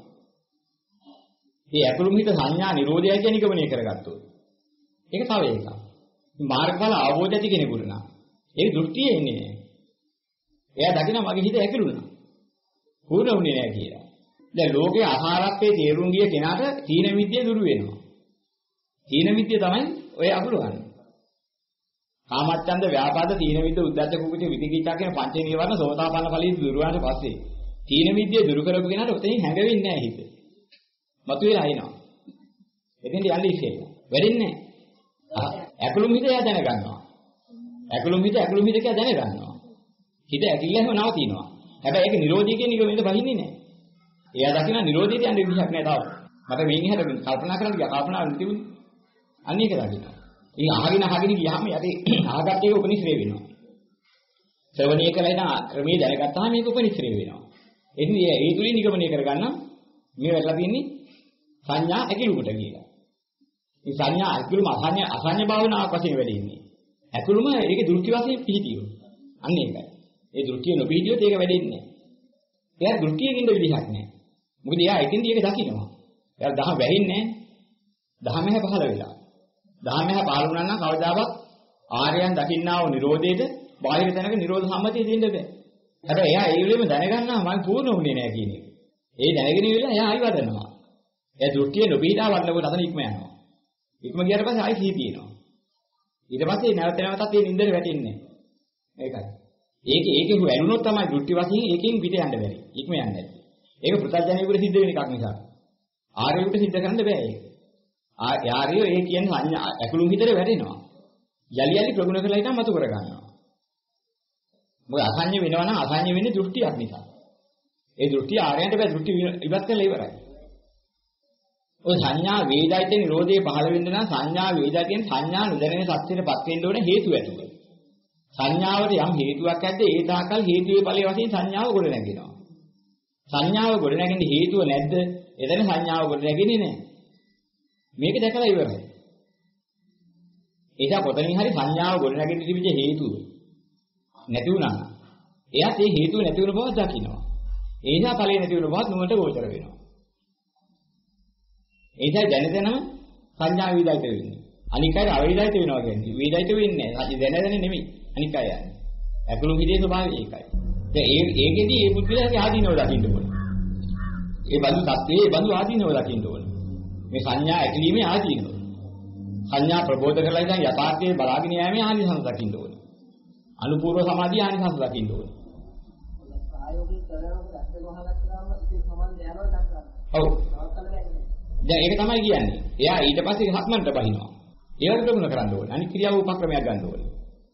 [SPEAKER 2] මේ ඇකුළුම් හිත සංඥා නිරෝධයයි කියන නිගමනය කරගත්තොත් ඒක තව එකක්. මාර්ගඵල අවබෝධ ඇති කෙනෙකුට නම් ඒක දෘෂ්ටියේ ඉන්නේ නෑ. එයා දකිනවා මගේ හිත ඇකිලුණා. පූර්ණ වුණේ නෑ කියලා. දැන් ලෝකයේ අසාරත්වයේ තේරුම් ගිය කෙනාට තීන විද්‍ය දුරු වෙනවා. තීන විද්‍ය තමයි ඔය අකුලවන්නේ. කාමච්ඡන්ද ව්‍යාපාද තීන විද්‍ය උද්ධච්ච කුකුච විතිකිච්ඡා කියන පංච නීවරණ සෝතාපන්න ඵලයේ දුරු වුණාට පස්සේ තීන විද්‍ය දුරු කරපු කෙනාට උතෙන් හැඟෙන්නේ නැහැ හිත. මතුවලා එනවා. එතෙන්ට යන්නේ ඉස්සෙල්ලා. වෙරින්නේ නැහැ. ඇකුළුම් හිත එයා දැනගන්නවා. ඇකුළුම් හිත කියලා දැනගන්නවා. හිත ඇකිල්ලම නවතිනවා. හැබැයි ඒක නිරෝධී කියන නිගමනයට බහින්නේ නැහැ. එයා දකින්න නිරෝධීට යන්න විදිහක් නැහැ තාම. මට මේන් එහාට කල්පනා කරන්න ගියා. කල්පනාවක් නෙතිබුනේ. අන්න ඒක දකින්න. ඉතින් අහගෙන ගියාම යටි ආගත් එක උපනිශ්‍රේ වෙනවා. ශ්‍රවණීය කළා ඉතින් ක්‍රමයේ දැනගත්තාම මේක උපනිශ්‍රේ වෙනවා. එතින් ඒ තුලින් නිගමනය කරගන්න මේ වෙලා තියෙන්නේ සංඥා ඇකිලුමට කියලා. මේ සංඥා ඇකිලුම අසඤ්ඤ භාවනාවක් වශයෙන් වැඩි ඉන්නේ. ඇකිලුම ඒකේ දෘෂ්ටි වශයෙන් පිහිටියෝ. අන්න ඒකයි. ඒ දෘෂ්ටිය නොපිහිටියොත් ඒක වැඩෙන්නේ නැහැ. එයා දෘෂ්ටියකින් ඉඳ විදිහක් නැහැ. මොකද එයා එතෙන්දී ඒක දකින්නවා. එයා දහම වැහින්නේ නැහැ. දහමහ පහළ වෙලා. දහමහ පහළ වුණා නම් කවදාවත් ආර්යයන් දකින්නා වූ නිරෝධයේද බාහිර තැනක නිරෝධ සම්මතිය දෙන්න බෑ. හැබැයි එයා ඒ වෙලෙම දැනගන්නවා මම පූර්ණ වුණේ නැහැ කියන එක. ඒ දැනගෙන ඉවිල්ලා එයා ආයි වදනවා. එයා දෘෂ්ටිය නොපිහිටා වඩනකොට අතන ඉක්ම යනවා. ඉක්ම ගියාට පස්සේ ආයි සිහි තියෙනවා. ඊට පස්සේ නැවතත් ඒ නින්දට වැටෙන්නේ නැහැ. ඒකයි. ඒකේ වැළුනොත් තමයි දෘෂ්ටි වශයෙන් ඒකෙන් පිට යන්න බැරි. ඉක්ම යන්නේ නැති. ඒක පුතඥයෙකුට සිද්ධ වෙන එකක් නිසා. ආර්යයෙකුට සිද්ධ කරන්න බෑ ඒක. ආර්යය ඒ කියන්නේ සංඥා ඇකුළුම් හිතේ වැටෙනවා. යලි ප්‍රගුණ කරලා හිටම මතු කර ගන්නවා. මොකද අසඤ්ඤ වෙනවා නම් අසඤ්ඤ වෙන්නේ දෘෂ්ටියක් නිසා. ඒ දෘෂ්ටි ආර්යයන්ට බෑ දෘෂ්ටි ඉවත් කරලා ඉවරයි. ඔය සංඥා වේදයිතේ නිරෝධයේ පහළ වෙන්න නම් සංඥා වේදයිතෙන් සංඥා නොදැනෙන සත්‍යයටපත් වෙන්න ඕනේ හේතු ඇතුළේ. සංඥාවට යම් හේතුවක් ඇද්ද ඒ තාකල් හේතුවේ ඵලයේ වශයෙන් සංඥාව ගොඩ නැගෙනවා. සංඥාව ගොඩ නැගෙන්නේ හේතුව නැද්ද? එතන සංඥාව ගොඩ නැගෙන්නේ නැහැ. මේක දැකලා ඉවරයි. ඒක කොතනින් හරි සංඥාව ගොඩ නැගෙන්න තිබිච්ච හේතුව නැති වුණා නම් එයාත් ඒ හේතුව නැති වෙන බව දකිනවා. ඒ නිසා ඵලයේ නැති වෙන බවත් නුඹට ගෝචර වෙනවා. ඒකයි දැනදැනම සංඥා වේදිත වෙන්නේ. අනික අය අවේදිත වෙනවා කියන්නේ. වේදිත වෙන්නේ නැහැ. දැනදැන නෙමෙයි. අනික අය යන්නේ. ඇකුළු හිතේ ස්වභාවය ඒකයි. දැන් ඒකෙදී මේ බුද්ධිලාගේ ආදීනව දකින්න ඕනේ. ඒ බඳු සත්‍යයේ ඒ බඳු ආදීනව දකින්න ඕනේ. මේ සංඥා ඇතිවීමේ ආදීනව. සංඥා ප්‍රබෝධ කරලා ඉතින් යථාර්ථයේ බලාගෙන යෑමේ ආනිසංස දකින්න ඕනේ. අනුපූර්ව සමාධිය ආනිසංස දකින්න ඕනේ.
[SPEAKER 3] ආයෝගී කරනකොට ඇත්තම වහලක්ලාම ඉතින් සමාධිය යනවා තමයි.
[SPEAKER 2] ඔව්. දැන් ඒක තමයි කියන්නේ. එයා ඊට පස්සේ හක්මන්ට බහිනවා. ඒකට ප්‍රගුණ කරන්න ඕනේ. අනිත් ක්‍රියාව උපක්‍රමයක් ගන්න ඕනේ.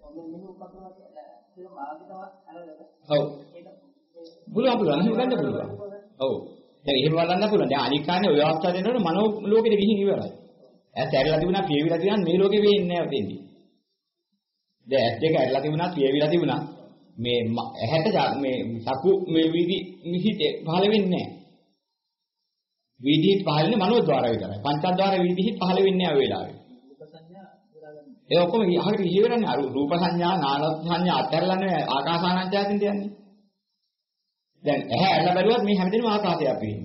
[SPEAKER 2] ඔව්. පුළුවන් එහෙම ගන්න පුළුවන්. ඔව්. දැන් එහෙම බලන්න පුළුවන්. දැන් අනික් කාන්නේ ඔය අවස්ථාව දෙනකොට මනෝ ලෝකෙට ගිහින් ඉවරයි. ඇස් ඇරලා තිබුණා, පියවිලා තිබුණා මේ ලෝකෙ වෙන්නේ නැහැ ඔතෙන්දී. දැන් ඇස් දෙක ඇරලා තිබුණා, පියවිලා තිබුණා. මේ ඇහැට මේ සකු මේ විදි නිහිතේ පහළ වෙන්නේ නැහැ. විදිහට පහළනේ මනෝද්වාර විතරයි. පංචද්වාර විදිහට පහළ වෙන්නේ නැහැ ඔය වෙලාවේ. ඒ ඔක්කොම අහකට ඉහිවරන්නේ අර රූප සංඥා, නාම සංඥා අත්හැරලානේ ආකාසානංචයන්ට යන්නේ. දැන් ඇහැ ඇරලා බැලුවත් මේ හැමදේම ආකාශයක් පේන්නේ.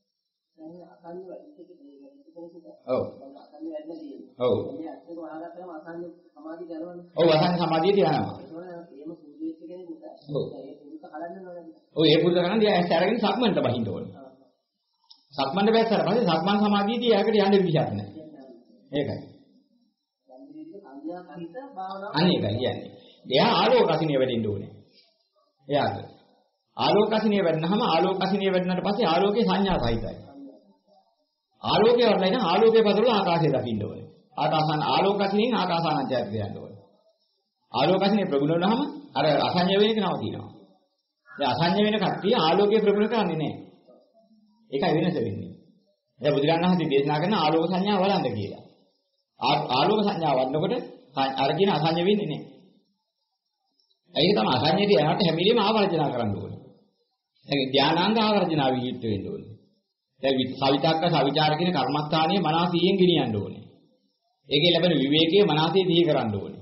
[SPEAKER 2] ඔව්. ඔව්. ඔව් අසං සමාධිය තියනවා. ඔව් ඒ පුරුදු කරන්නේ ඇස් අරගෙන සක්මන්ට බහින්න ඕනේ. සක්මන්ට බැස්සට පස්සේ සක්මන් සමාධියදී යාකට යන්න විදිහක් නැහැ. ඒකයි. අනේකයි කියන්නේ. එයා ආලෝකසිනිය වෙදින්න ඕනේ. එයාට. ආලෝකසිනිය වෙන්නහම ආලෝකසිනිය වෙන්නට පස්සේ ආලෝකේ සංඥා සහිතයි. ආලෝකේ වඩලා ඉතින් ආලෝකයේ පදවල ආකාශය දකින්න ඕනේ. ආලෝකසිනින් ආකාසානංචයත් කියන්න ඕනේ. ආලෝකසිනේ ප්‍රගුණ වුණාම අර අසඤ්ඤ වෙන එක නවතිනවා. දැන් අසඤ්ඤ වෙන කට්ටිය ආලෝකයේ ප්‍රගුණ කරන්නේ නැහැ. ඒකයි වෙනස වෙන්නේ. දැන් බුදුරණන් වහන්සේ දේශනා කරන ආලෝක සංඥා වළඳ කියලා. ආලෝක සංඥා වඩනකොට අර කියන අසඤ්ඤ වෙන්නේ නැහැ. ඒක තමයි අසඤ්ඤයට යනට හැම වෙලෙම ආවර්ජනා කරන්න ඕනේ. දැන් ධානාංග ආවර්ජනා විහිිට වෙන්න ඕනේ. දැන් සවිතක්ක සවිචාර කියන කර්මස්ථානයේ මනසීයෙන් ගෙනියන්න ඕනේ. ඒකේ ලැබෙන විවේකයේ මනසී දිහි කරන්න ඕනේ.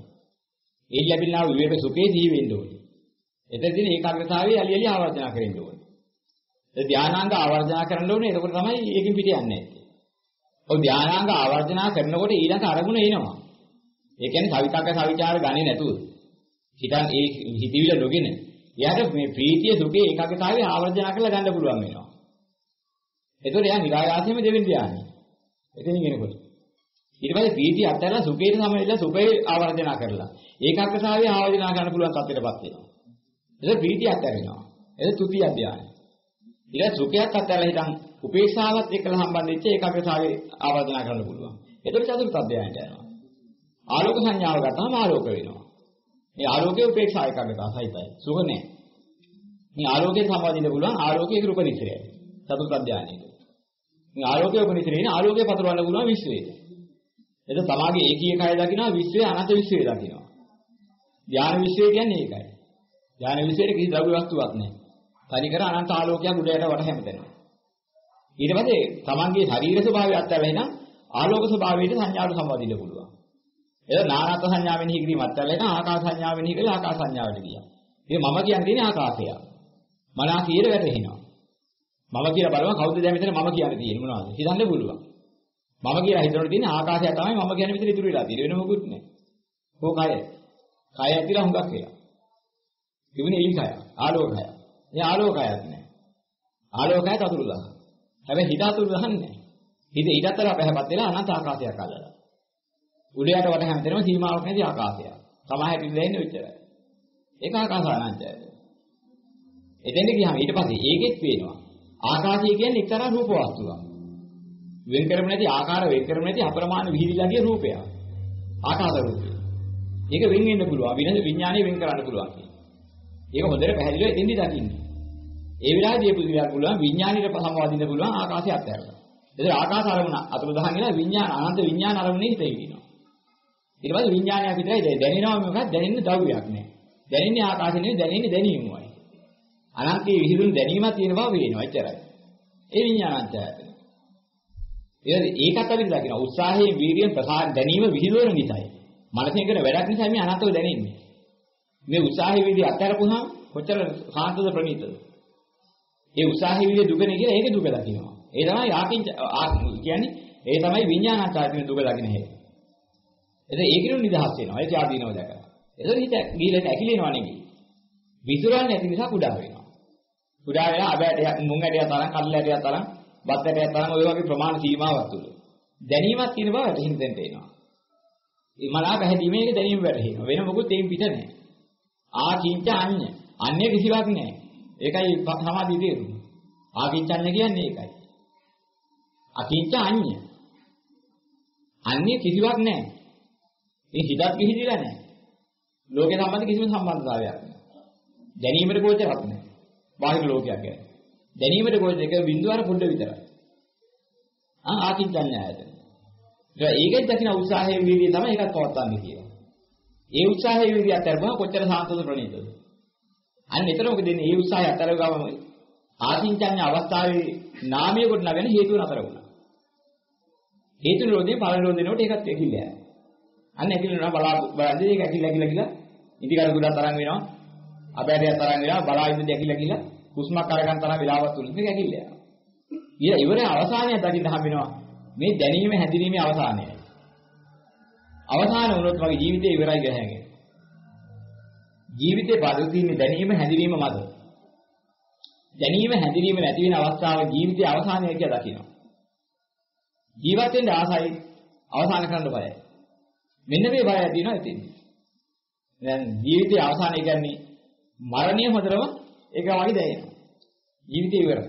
[SPEAKER 2] ඒ ලැබෙනා විවේක සුඛේ දිහි වෙන්න ඕනේ. එතනදී ඒකාග්‍රතාවයේ යලි යලි ආවර්ජනා කරන්න ඕනේ. ඒ ධානාංග ආවර්ජනා කරන්න ඕනේ. එතකොට තමයි ඒකෙන් පිට යන්නේ. ඔය ධානාංග ආවර්ජනා කරනකොට ඊළඟ අරමුණ එනවා. ඒ කියන්නේ සවිතක්ක සවිචාර ගන්නේ නැතුව. හිතන් ඒ හිතවිල නොගෙන එයාට මේ ප්‍රීතිය සුඛේ ඒකාග්‍රතාවයේ ආවර්ජනා කරලා ගන්න පුළුවන් වෙනවා. එතකොට එයා නිරායාසයෙන්ම දෙවෙනි ධානය. එතනින් එනකොට. ඊට පස්සේ ප්‍රීතිය අත්හැරලා සුඛේට සමවැදලා සුඛේ ආවර්ජනා කරලා ඒකාග්‍රතාවයේ ආවර්ජනා කරන්න පුළුවන් තත්ත්වයටපත් වෙනවා. එතකොට ප්‍රීතිය අත්හැරෙනවා. ඒක තුතිය ධානය. ඊට සුඛයත් අත්හැරලා හිටන් උපේක්ෂාවත් එක්කලා සම්බන්ධ වෙච්ච ඒකාග්‍රතාවයේ ආවර්ජනා කරන්න පුළුවන්. එතකොට චතුර්ථ ධානයට යනවා. ආලෝක සංඥාව ගත්තාම ආලෝක වෙනවා. මේ ආලෝකයේ උපේක්ෂා ඒකාග්‍රතාව සහිතයි. සුඛ නැහැ. මේ ආලෝකයේ සම්බන්ධින්න පුළුවන් ආලෝකයේ රූපනිශ්‍රයයි. චතුර්ථ ධානයේ. මේ ආලෝකයේ උපනිශ්‍රේන ආලෝකයේ පතරවන්න පුළුවන් විශ්වයේ. එතන තමාගේ ඒකීය කය දකිනවා විශ්වයේ අනන්ත විශ්වයේ දකිනවා. ධාන විශ්වය කියන්නේ ඒකයි. ධාන විශ්වයේ කිසි ද්‍රව්‍ය වස්තුවක් නැහැ. තනිකර අනන්ත ආලෝකයක් උඩයට වට හැමතැනම. ඊට පස්සේ තමන්ගේ ශරීර ස්වභාවය අත්හැරලා එන ආලෝක ස්වභාවයට සංඥාවට සම්බන්ධින්න පුළුවන්. ඒක නානත් සංඥාවෙන් හිගීමත් අත්හැරලා එන ආකාශ සංඥාවෙන් හිගලා ආකාශ සංඥාවට ගියා. මේ මම කියන්නේ තියෙන්නේ ආකාශය. මනස කීර වැටෙනවා. මම කියලා බලම කවුද දැන් මෙතන මම කියන්නේ තියෙන්නේ මොනවද? හිතන්න පුළුවන්. මම කියලා හිතනකොට තියෙන ආකාශය තමයි මම කියන්නේ මෙතන ඉතුරු වෙලා තියෙන්නේ. වෙන මොකුත් නැහැ. ඕකය. කය ඇතිලා හුඟක් කියලා. තිබුණේ ඊකය. ආලෝකය. මේ ආලෝකයක් නැහැ. ආලෝකය තතුරුදා. හැබැයි හිත අතුරුදහන්නේ නැහැ. හිත ඊටතර අපහැපත් වෙලා අනන්ත ආකාශයක් අල්ලලා. උඩයට වට හැමතැනම සීමාවක් නැති ආකාශයක්. සමාහිතින් දෙන්නේ උච්චරයි. ඒක ආකාසානංචය. එතෙන්ද ගියාම ඊට පස්සේ ඒකෙත් පේනවා. ආකාශය කියන්නේ එක්තරා රූප වස්තුවක්. වෙන් කරෙම නැති ආකාර වෙන් කරෙම නැති අප්‍රමාණ විහිදිලා ගිය රූපයක්. ආකාශ රූපය. ඒක වෙන් වෙන්න පුළුවන්. විනද විඥානය වෙන් කරන්න පුළුවන්. ඒක හොඳට පැහැදිලිව එතෙන්දි දකින්නේ. ඒ විලාදී පුදුලියක් පුළුවන් විඥානෙට සමවදින්න පුළුවන් ආකාශය අත්හැරලා. එතකොට ආකාශ අරමුණ අතුරුදහන් වෙලා විඥාන අනන්ත විඥාන අරමුණේ හිත ඉදිනවා. ඊට පස්සේ විඥානයක් විතරයි දැනෙනවා මොකක්ද දැනෙන්න ද්‍රව්‍යයක් නෑ. දැනෙන්නේ ආකාශය නෙවෙයි දැනෙන්නේ දැනීමයි. අනන්තයේ විහිදුණු දැනීමක් තියෙන බව පේනවා එච්චරයි. ඒ විඥානංචය. ඒකත් අපි දකිනවා උත්සාහයෙන් වීර්යයෙන් ප්‍රසාර දැනීම විහිදුවන නිසායි. මනසෙන් කරන වැඩක් නිසා මේ අනන්තව දැනෙන්නේ. මේ උත්සාහයේ විදිහ අත්හැරපුවාම කොච්චර සාන්තද ප්‍රණීතද? ඒ උත්සාහයේ විදිහ දුකනේ කියලා ඒක දුක දකිනවා. ඒ තමයි ආකින්ච කියන්නේ ඒ තමයි විඥානංචය දුක දකින හේතුව. එතකොට ඒකිනු නිදහස් වෙනවා. ඒක ආදීනව දැකලා. එතකොට හිත ගිහිල්ලා ඇකිලෙනවා නෙමෙයි. විසිරන්නේ නැති නිසා කුඩා වෙනවා. කුඩා වෙලා අබෑටයක් මුං ඇටයක් තරම් කල්ල ඇටයක් තරම් බත් ඇටයක් තරම් ඔය වගේ ප්‍රමාණ සීමාවක් තුල. දැනීමක් තියෙන බව හිතෙන් තේරෙනවා. මේ මලා පැහැදීමේ දැනීම වැටහෙනවා. වෙන මොකුත් තේින් පිට නැහැ. ආකින්ච අඤ්ඤ. අන්‍ය කිසිවක් නැහැ. ඒකයි සමාධිය තේරුම. ආකින්ච අඤ්ඤ කියන්නේ ඒකයි. අකින්ච අඤ්ඤ. අන්‍ය කිසිවක් නැහැ. මේ හිතත් පිහිදිලා නැහැ. ලෝකේ සම්බන්ධ කිසිම සම්බන්ධතාවයක් නැහැ. දැනීමට ගෝචරයක් නැහැ. බාහිර ලෝකයක් ගැන. දැනීමට ගෝචර එක බිඳුවර පොඩ්ඩ විතරයි. ආකින්චඤ්ඤායත. ඒකෙන් දකින්න උත්සාහයේ වීර්යය තමයි ඒකත් පවත්වන්නේ කියලා. ඒ උත්සාහයේ වීර්යය අතරම කොච්චර සාන්තද ප්‍රණීතද? අන්න එතන මොකද දෙන්නේ? ඒ උත්සාහය අතරව ගම ආකින්චඤ්ඤ අවස්ථාවේ නාමයේ කොට නගෙන හේතුව නතර වුණා. හේතු නිරෝධේ ඵල නිරෝධේනකොට ඒකත් ඇකිලිලා. අන්න ඇකිලිනවා බලන්නේ ඒක ඇකිලිලා ඉදිකර ගුණා තරම් වෙනවා. අබෑරිය තරම් වෙනවා බලා ඉඳ දැකිලා කියලා කුස්මක් අරගන්න තරම් වෙලාවක් තුනක් මේක ඇකිල්ල යනවා. ඉවරේ අවසානය දකින්න හම්බෙනවා මේ දැනීම හැදිරීමේ අවසානයයි. අවසාන වුණොත් වගේ ජීවිතේ ඉවරයි කියලා හැඟෙනවා. ජීවිතේ පරිදීන්නේ දැනීම හැදිරීම මත. දැනීම හැදිරීම නැති වෙන අවස්ථාව ජීවිතයේ අවසානය කියලා දකිනවා. ජීවත් වෙන්න ආසයි අවසාන කරන්න බයයි. මෙන්න මේ බය ඇතිවෙනවා ඉතින්. දැන් ජීවිතයේ අවසානය කියන්නේ මරණය හොඳටම ඒක වගේ දැනෙනවා. ජීවිතය ඉවරයි.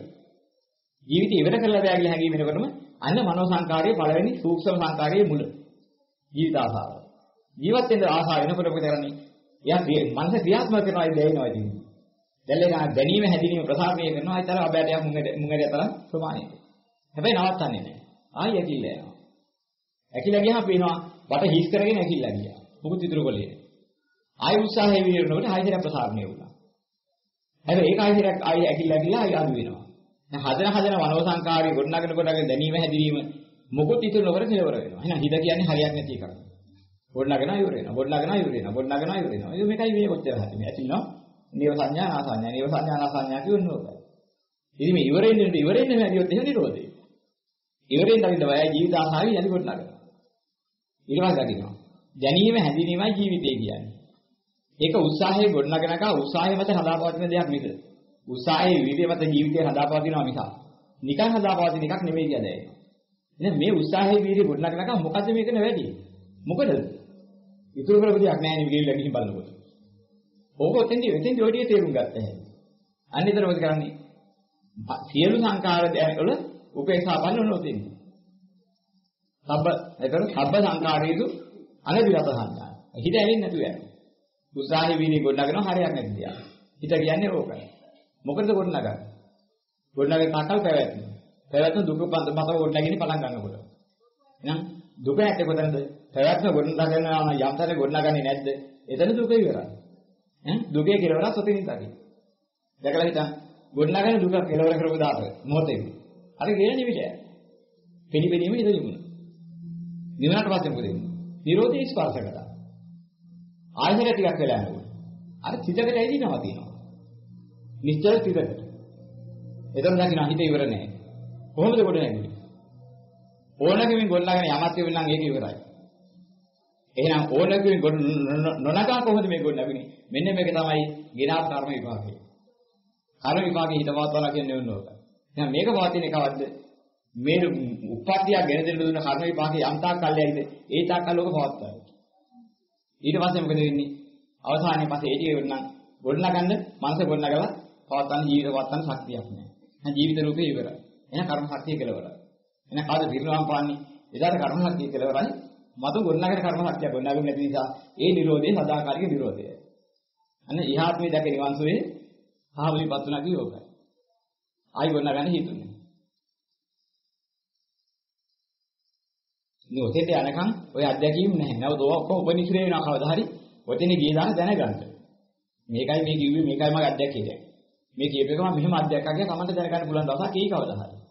[SPEAKER 2] ජීවිතය ඉවර කරලා බෑ කියලා හැඟීම එනකොටම අන්න මනෝ සංකාරයේ පළවෙනි සූක්ෂම සංකාරයේ මුල. ජීවිත ආසාව. ජීවත් වෙන්න ආසාව වෙනකොට මොකද කරන්නේ? එයා මනස ක්‍රියාත්මක කරනවා දැනෙනවා ඉතින්. දැනීම හැදීම ප්‍රසාරණය කරනවා ඒතර අබෑටයක් මුංගරය තරම් ප්‍රමාණයක. හැබැයි නවත්තන්නේ නැහැ. ආයෙ ඇකිල්ල යනවා. ඇකිල්ල ගියාම පේනවා වට හිස් කරගෙන ඇකිල්ල ගියා. මොකද ඉතුරු කොලේ. ආයෙ උත්සාහය විරනකොට ආයෙත් ප්‍රසාරණය වුණා. හැබැයි ඒක ආයෙ ඇකිල්ල ගිලා ආයෙ අඩු වෙනවා. දැන් හදන මනෝ සංකාරී ගොඩනගන දැනීම හැදීම මොකොත් ඉතුරු නොකර කෙලවර වෙනවා. එහෙනම් හිත කියන්නේ හරියක් නැති එකක්. ගොඩනගන ඉවර වෙනවා. ගොඩනගන ඉවර වෙනවා. ගොඩනගන ඉවර වෙනවා. ඒක මේකයි මේ කොච්චර හරි. මේ ඇතිනවා. නීව සංඥා නාසඤ්ඤා නීව සංඥා නාසඤ්ඤා කියන්නේ ඕකයි. ඉතින් මේ ඉවරෙන්නේ නැතිවත් එහෙම නිරෝධය. ඉවරෙන් දකින්න බයයි ජීවිත ආසාවෙ යලි කොට නගනවා. ඊට පස්සේ දකින්නවා. දැනීම හැඳිනීමයි ජීවිතය කියන්නේ. ඒක උත්සාහයේ ගොඩනගනක උත්සාහය මත හදාපවතින දෙයක් මිස. උත්සාහයේ විවිධ මත ජීවිතය හදාපවතිනවා මිස. නිකන් හදාපවතින එකක් නෙමෙයි කියන්නේ. එහෙනම් මේ උත්සාහයේ විවිධ ගොඩනගනක මොකද්ද මේක නෙවෙයි. මොකද? ඉතුරු කරපු දෙයක් නැහැ නේ ගිහිල්ලා ගිහින් බලනකොට. ඕක ඔතෙන්දී ඔයඩිය තේරුම් ගත්ත හැටි. අනිතර මොකද කරන්නේ? සියලු සංකාර වල උපේක්ෂා බලන ඔතෙන්දී. සබ්බ සංකාරයේදු අනවිරත සංඥා. හිත ඇලෙන්නේ නැතුව යනවා. උත්සාහය වීර්ය ගොඩනගනවා හරියක් නැති දෙයක්. හිත කියන්නේ ඕකයි. මොකද ගොඩනගන්නේ? ගොඩනගේ කාටල් පැවැත්ම. පැවැත්ම දුක මත ගොඩනගින්නේ පටන් ගන්නකොට. එහෙනම් දුක ඇත්තේ කොතනද? පැවැත්ම ගොඩනගන යම් තැනක ගොඩනගන්නේ නැද්ද? එතන දුක ඉවරයි. දුකේ කෙලවරක් ඔතනින් දකින්න. දැකලා හිටන් ගොඩනගන දුක කෙලවර කරපු දාත මොහොතේ. අර ගෙන නිවිදය. පිළිපෙනීම ඉඳ නිමුණ. නිවනට පස්සේ මොකද වෙන්නේ? නිරෝධී ස්පර්ශ කරා. ආයතන ටිකක් වෙලා යනවා. අර සිතකට ඇවිදිනවා තියෙනවා. නිශ්චල සිතකට. එතන දකින්න හිත ඉවර නැහැ. කොහොමද ගොඩ නැගෙන්නේ? ඕනකමින් ගොඩනගන යමත් වෙන්න නම් ඒක ඉවරයි. එහෙනම් ඕනකමින් ගොඩ නොනගා කොහොමද මේ ගොඩ නැගෙන්නේ? මෙන්න මේක තමයි ගිනාත් කර්ම විපාකය. කර්ම විපාකේ හිත පවත්වලා කියන්නේ ඕන ඕක. එහෙනම් මේක පවතින එකවත්ද? මේ උප්පත්තිය ගෙන දෙන්න දුන්න කර්ම විපාකේ යම් තාක් කල්යයිද? ඒ තාක් කල් ලෝක පවත්වනවා. ඊට පස්සේ මොකද වෙන්නේ? අවසානයේ පස්සේ ඒ ටික වෙන්නම් ගොඩනගන්න මනස ගොඩනගලා පවත්වන්න ජීවිත පවත්වන්න ශක්තියක් නැහැ. එහෙනම් ජීවිත රූපේ ඉවරයි. එහෙනම් කර්ම ශක්තිය කෙලවරයි. එහෙනම් කාද පිරිනවම් පාන්නේ? එදාට කර්ම ශක්තිය කෙලවරයි. මතු ගොඩනගන කර්ම ශක්තිය ගොඩනගන්නේ නැති නිසා ඒ නිරෝධයේ සදාකාලික නිරෝධය. අන්න ඉහාත්මේ දැක නිවන්සුවේ ආවලිපත් තුනක් යෝගයි. ආයි ගොඩනගන්න හිතුනේ. මේ ඔතෙන්ට යනකම් ඔය අධ්‍යක්ීම් නැහැ. නැවත ඔක්කොම උපනිශ්‍රේ වෙනවා කවදා හරි. ඔතෙන් ගිය දාන දැනගන්න. මේකයි මේ කිව්වේ මේකයි මගේ අධ්‍යක්ෂකය. මේ කියපේක මම මෙහෙම අධ්‍යක්ෂකගේ කමන්ට දැනගන්න පුළුවන් දවසක් ඒයි කවදා හරි.